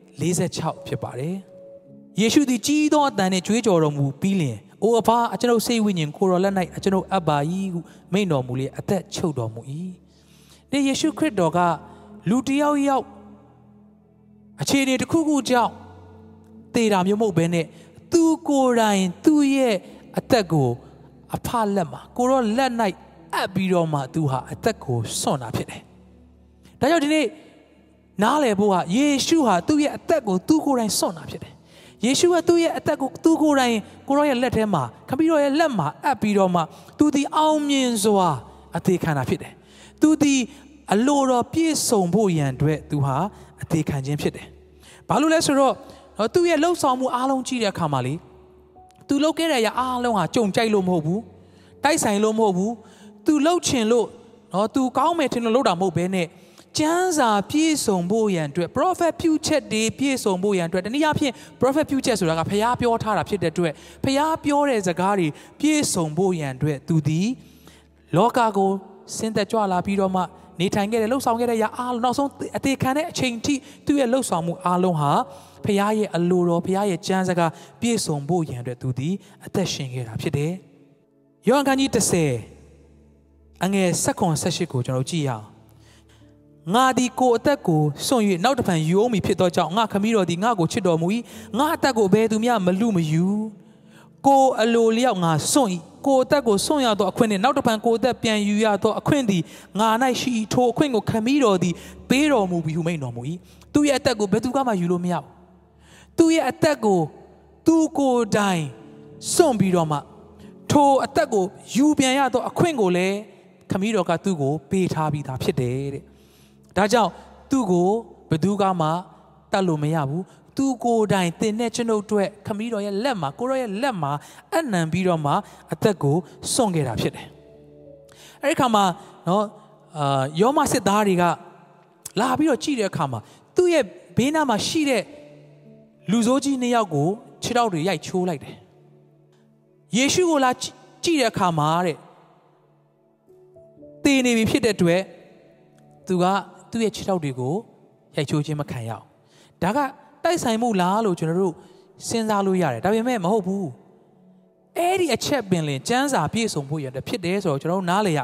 46ဖြစ်ပါတယ်ယေရှုသည်ကြီးသောအသံနှင့်ကြွေးကြော်တော်မူပြီးလျှင်အိုအဖာအကျွန်ုပ်စိတ်ဝိညာဉ်ကိုရောလက်၌အကျွန်ုပ်အပ်ပါ၏ဟုမိန့်တော်မူလေအသက်ချုပ်တော်မူ၏ဒီယေရှုခရစ်တော်ကလူတစ်ယောက်ယောက်အခြေအနေတစ်ခုခုကြောင့်သေတာမျိုးမဟုတ်ဘဲနဲ့သူကိုယ်တိုင်သူ့ရဲ့အသက်ကိုအဖလက်မှာကိုရောလက်၌အပ်ပြီးတော့မှသူဟာအသက်ကိုစွန့်တာဖြစ်တယ်။ဒါကြောင့်ဒီနေ့နားလည်ဖို့ဟာယေရှုဟာသူ့ရဲ့အသက်ကိုသူကိုယ်တိုင်စွန့်တာဖြစ်တယ်။ယေရှုကသူ့ရဲ့အသက်ကိုသူကိုယ်တိုင်ကိုရောရဲ့လက်ထဲမှာခမည်းတော်ရဲ့လက်မှာအပ်ပြီးတော့မှသူဒီအောင်မြင်စွာအသေးခံတာဖြစ်တယ်။သူဒီအလိုတော်ပြည့်စုံဖို့ရန်အတွက်သူဟာအသေးခံခြင်းဖြစ်တယ်။ဘာလို့လဲဆိုတော့သူ့ရဲ့လှုပ်ဆောင်မှုအားလုံးကြည့်တဲ့အခါမှာလေသူလှုပ်ခဲ့တဲ့အရာအားလုံးဟာကြုံကြိုက်လို့မဟုတ်ဘူးတိုက်ဆိုင်လို့မဟုတ်ဘူးသူလှုပ်ချင်လို့သူကောင်းမယ်ထင်လို့လှုပ်တာမဟုတ်ဘဲနဲ့ကျမ်းစာပြည့်စုံဖို့ရန်အတွက် prophet ပြုချက်တွေပြည့်စုံဖို့ရန်အတွက်တနည်းအားဖြင့် prophet ပြုချက်ဆိုတာကဖျားပြောထားတာဖြစ်တဲ့အတွက်ဖျားပြောတဲ့စကားတွေပြည့်စုံဖို့ရန်အတွက်သူဒီလောကကိုဆင်းသက်ကြွလာပြီးတော့မှနေထိုင်ခဲ့တဲ့လှုပ်ဆောင်ခဲ့တဲ့အရာအားလုံးနောက်ဆုံးအသေးခံတဲ့အချိန်ထိသူ့ရဲ့လှုပ်ဆောင်မှုအားလုံးဟာဖျားရဲ့အလိုတော်ဖျားရဲ့ကျမ်းစကားပြည့်စုံဖို့ရန်အတွက်သူဒီအသက်ရှင်ခဲ့တာဖြစ်တယ်။ယောဟန်ခန်းကြီး10အငယ်18ကိုကျွန်တော်ကြည့်ရအောင်။ငါဒီကိုအသက်ကိုစွန့်၍နောက်တစ်ဖန်ယူအောင်မည်ဖြစ်သောကြောင့်ငါခမည်းတော်သည်ငါကိုချစ်တော်မူ၏။ငါအသက်ကိုဘယ်သူမျှမလူမယူ။ကိုအလိုလျောက်ငါစွန့်၏။ကိုအသက်ကိုစွန့်ရသောအခွင့်နှင့်နောက်တစ်ဖန်ကိုအသက်ပြန်ယူရသောအခွင့်သည်ငါ၌ရှိ၏ထိုအခွင့်ကိုခမည်းတော်သည်ပေးတော်မူပြီးဟုမိန့်တော်မူ၏။သူရဲ့အသက်ကိုဘယ်သူမှယူလို့မရဘူး။သူရဲ့အသက်ကိုသူကိုယ်တိုင်စွန့်ပြီးတော့မှထိုအသက်ကိုယူပြန်ရသောအခွင့်ကိုလည်းခ Camilo Catugo, Petabi, Pide. Dajao, Tugo, Bedugama, Talumeabu, Tugo dine, the national to Camilo Lemma, Korea Lemma, and Nambiroma, Atago, Songera Pide. Ericama, no, Yoma said Dariga, Labio Chile Kama, do ye Bena Mashide, Luzoji Neago, Chirauri, I chew like that. Yeshu la Chile Kamare. They may be pitted to it. To a chitaudigo, Yacho Macayao. Daga, Daisamu Lalo General, Senzalu Yare, Davime Mobu. Eddie a chap Benley, Janza, Piers on Boy, and the pit days or General Nalia.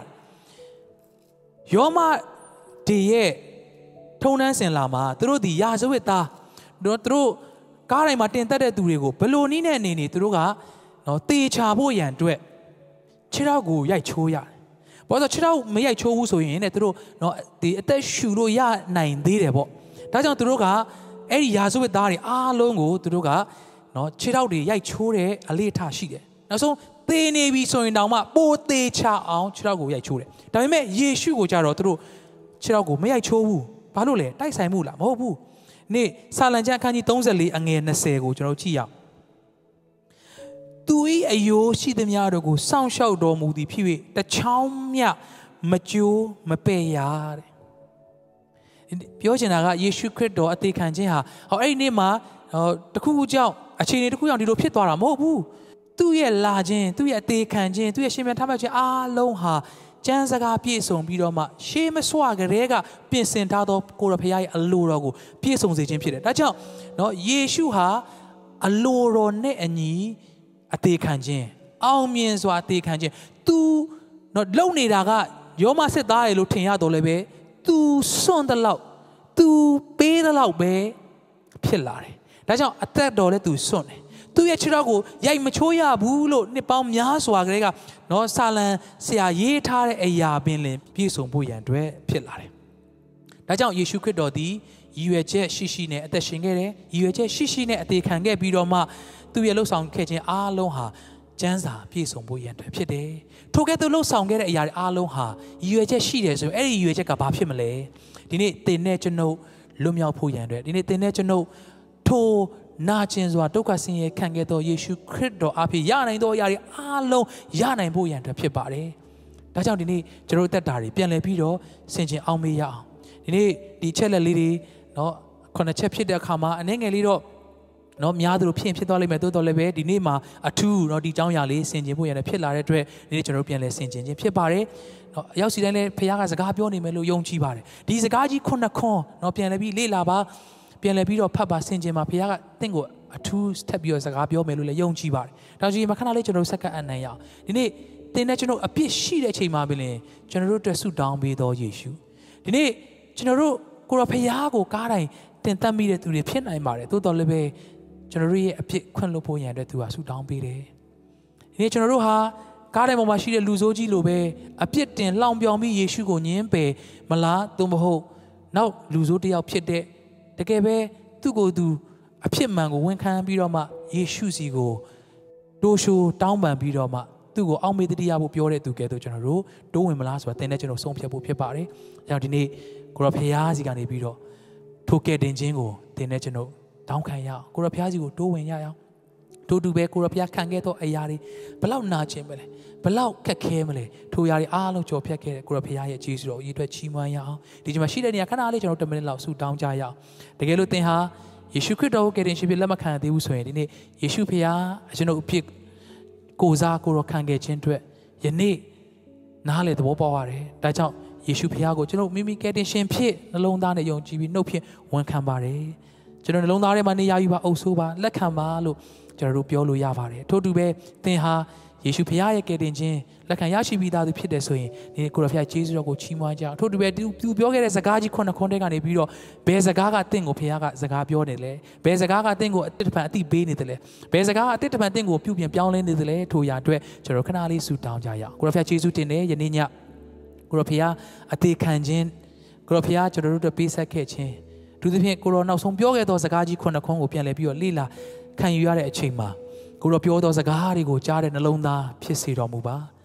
Yoma de Tonas and Lama, through the Yazawita, don't throw Kara Martin Tada Durigo, Pelonina Nini, Truga, no Te Chaboy and do it. Chirago, Yachoya. But the child may I chose so in it through no the Shuro ya 9 debo. That's not Truga, Eddie Yazu Dari, longo Truga, no Chiraudi, Yachore, a later she. Now so they may be so in Dama, both they cha out Chirago Yachure. That may Yeshu Jaro through Chirago, may I chow, Palole, Daisamula, Mobu. Nay, Salanja Cani Tonzali, and again, Sego, Jarochia. Tui a yo see them yargo, sound shout or moody peewee, the chaumia, mature, mapayar. Piojanaga, Yeshu credo at the canjeha, or a nema, the Kujao, a chain to Kuyan, the Pitora, Mobu. 2 year large, 2 year take canjin, 2 year shimmer tamaja, lonha, Janzaga Pieson, Bidoma, Shame swagger, rega, Piecent out of Corapia, a lurago, Pieson's the Jim. That's all. No, Yeshu ha, a loro ne and ye. A take canjin. All means what take canjin. 2 not lonely daga. Yoma said die lutia dolebe. 2 son the loud. 2 pay the loud bay. Pillare. That's how a third dollar to son. 2 year chirago. Yay machoya bulo nipam yaswagrega. No salan say a ye tare a ya binlin. Piece on boy and dwe pillare. That's how you should do the UH shishine at the shingere. UH shishine at the cange bidoma. 2 year low sound catching aloha, Janza, peace on boy and pide. To get the low sound get a yard aloha, you are just she is, any you check up himale. Didn't they national Lumia Poyander? Didn't they national to Nachins or Dokasi can get or you should credit up Yana and Yari alo, Yana and boy and pibare. That's how they need Jerota Dari, Pianle Pido, Saint Almia. The cellar lady, no, Conachep de Kama, and then a little. No, Miadu Pim Dolly Medolebe, the Nima, a 2, no, the Jayali, Saint Jibu and a pillar, nature European Saint Jim Pibare, Yossi Piagas a Gabioni Melu Yong Chibare. These a Gaji Konakon, no Pianabi, Lilaba, Pianabi or Papa Saint Jim Piaga, Tingo, a 2 step years a Gabio Melu Yong Chibare. Now, you Macana Legend of Saka and Naya. The national a piece she that Chimabile, General to suit down with all issue. The General Kurapiago, Garai, 10 meters to the Pin I married, to Dolebe. Generally, a pit Quenlopo and to us who down be there. In Generoha, Garden Machine Luzoji Lobe, a pit in Long Beyond me, Yeshugo Niempe, Mala, Domoho. Now Luzoti out pit there. The Gabe to go do a pit mango when can be Roma, Yeshuzi go. Dosho, down by Biroma, to go out with the Diabo Pure to get to General, doing Malas, but the national song people Pepare, Yardine, Gropiazi and Biro, to get in Jingo, the national. Down Kaya, Kurapiazi go doing ya. To do be Kurapia can get a yari, below Nachimele, below Kakemele, to Yari Alo Jopia, Kurapia, Jesus, you to Chimaya. Did you machine any canalage or the Manila suit down Jaya? The Geluteha, Yeshu could all get in Shibilamakan, they was in it. Yeshu Pia, as you know, pick Kozako can get into it. Ye need Nale the Wopaware, that's out. Yeshu Piago, you know, Mimi getting champagne alone down at your GB, no pier, one cambare. General Lonare Mania Yuba Osoba, Lakamalo, Jerupio Yavare, Todube, Tenha, Yeshu Pia getting Jin, Lakayashi without the pit this way, Nikurafia Jesus or Chimaja, Todube do Bioga as a Gaji Kona Conde and a Biro, Bezaga thing or Piaga Zagabione, Bezaga thing or Tipati Benitele, Bezaga Tipating or Pupian Piaulin the delay to Yadre, Jerocanali suit down Jaya, Grafia Jesus Tene, Yanina, Gropia, a tea canjin, Gropia, Jeruta Pisa Kitchen. To the Corona, some Bioga does a Gaji Kona Congo Pianlepio Lila, can you are a chima? Kuropio does a Gahari go Jared alone da, Pisi Romuba.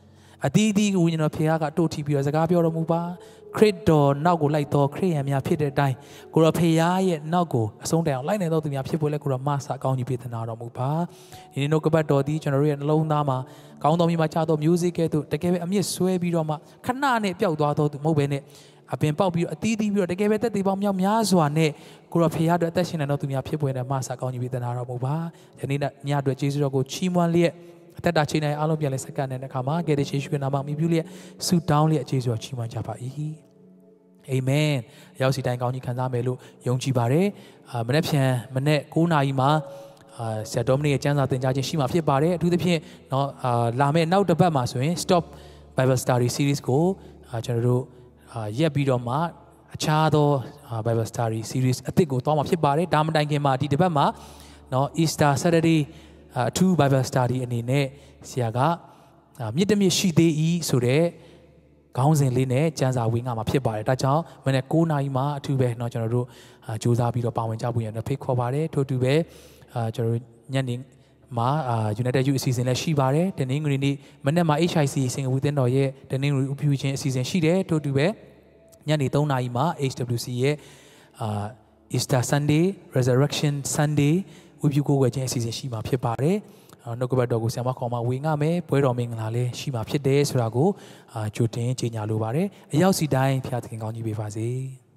အသီးသီးကိုကျွန်တော်ဖခင်ကတို့ထီပြီးတော့စကားပြောတော်မူပါခရစ်တော်နောက်ကိုလိုက်တော်ခရစ်ယာန်များဖြစ်တဲ့အတိုင်းကိုရောဖခင်ရဲ့နောက်ကိုအဆုံးတိုင်အောင်လိုက်နိုင်တော်သူများဖြစ်ဖို့လဲကိုရောမဆာကောင်းကြီးပေးသနာတော်မူပါဒီနေ့နှုတ်ကပတ်တော်ဒီကျွန်တော်တို့ရဲ့နှလုံးသားမှာကောင်းတော်မြတ်မှာချတော် music ကဲ့သို့တကယ်ပဲအမြင့်ဆွဲပြီးတော့မှခဏနဲ့ပျောက်သွားတော်သူမဟုတ်ဘဲနဲ့အပင်ပေါက်ပြီးတော့အသီးသီးပြီးတော့တကယ်ပဲတက်သေးပေါင်းမြောက်များစွာနဲ့ကိုရောဖခင်အတွက်အသက်ရှင်နေတော်သူများဖြစ်ပေါ်တဲ့မဆာကောင်းကြီးပေးသနာတော်မူပါယနေ့ညအတွက်ကျေးဇူးတော်ကိုချီးမွမ်းလျက်အသက်တာချိန်တိုင်းအားလုံးပြန်လဲစက္ကန့်နဲ့အခါမှာကယ်တင်ယေရှုခရစ်နာမမြည်ပြုလျက်ဆုတောင်းလျက်ကျေးဇူးတော်ချီးမွမ်းကြပါ၏အာမင်ရောက်စီတိုင်းကောင်းကြီးခံစားမယ်လို့ယုံကြည်ပါတယ်မနေ့မနေ့9 နာရီမှာဆရာဒေါမနစ်ရဲ့ကျမ်းစာသင်ကြားခြင်းရှိမှာဖြစ်ပါတယ်အထူးသဖြင့်เนาะလာမယ့်နောက်တစ်ပတ်မှာဆိုရင် Stop Bible Study Series ကိုကျွန်တော်တို့ရက်ပြီးတော့မှအခြားသော Bible Study Series အသစ်ကိုတောင်းမှာဖြစ်ပါတယ်ဒါမှမတိုင်ခင်မှာဒီတစ်ပတ်မှာเนาะ Easter Saturday 2 Bible Study အနေနဲ့ဆရာကမြစ်တမြစ်ရှိသေး၏ဆိုတဲ့ခေါင်းစဉ်လေးနဲ့ကျမ်းစာဝေငါမှာဖြစ်ပါတယ်ဒါကြောင့်မနေ့9 နာရီမှာအထူးပဲเนาะကျွန်တော်တို့စူးစမ်းပြီးတော့ပါဝင်ကြဖို့ရတဲ့ဖိတ်ခေါ်ပါတယ်ထို့တူပဲကျွန်တော်တို့ညနေမှာUnited Youth အစီအစဉ်လည်းရှိပါတယ်တနင်္ဂနွေနေ့မနေ့မှာ HWC စင်ကာပူသင်းတော်ရဲ့တနင်္ဂနွေဥပယူခြင်းအစီအစဉ်ရှိတယ်ထို့တူပဲညနေ3 နာရီမှာ HWC ရဲ့Easter Sunday Resurrection Sunday ဝိပုကိုယ်ွယ်ခြင်းအစီအစဉ်ရှိမှာဖြစ်ပါတယ်နှုတ်ကပတ်တော်ကိုဆရာမခေါ်မှာဝေငှမယ်ပွဲတော်မင်္ဂလာလည်းရှိမှာဖြစ်တယ်ဆိုတာကိုကြိုတင်ကြေညာလိုပါတယ်အရောက်စီတိုင်းဖခင်ကောင်းကြီးပေးပါစေ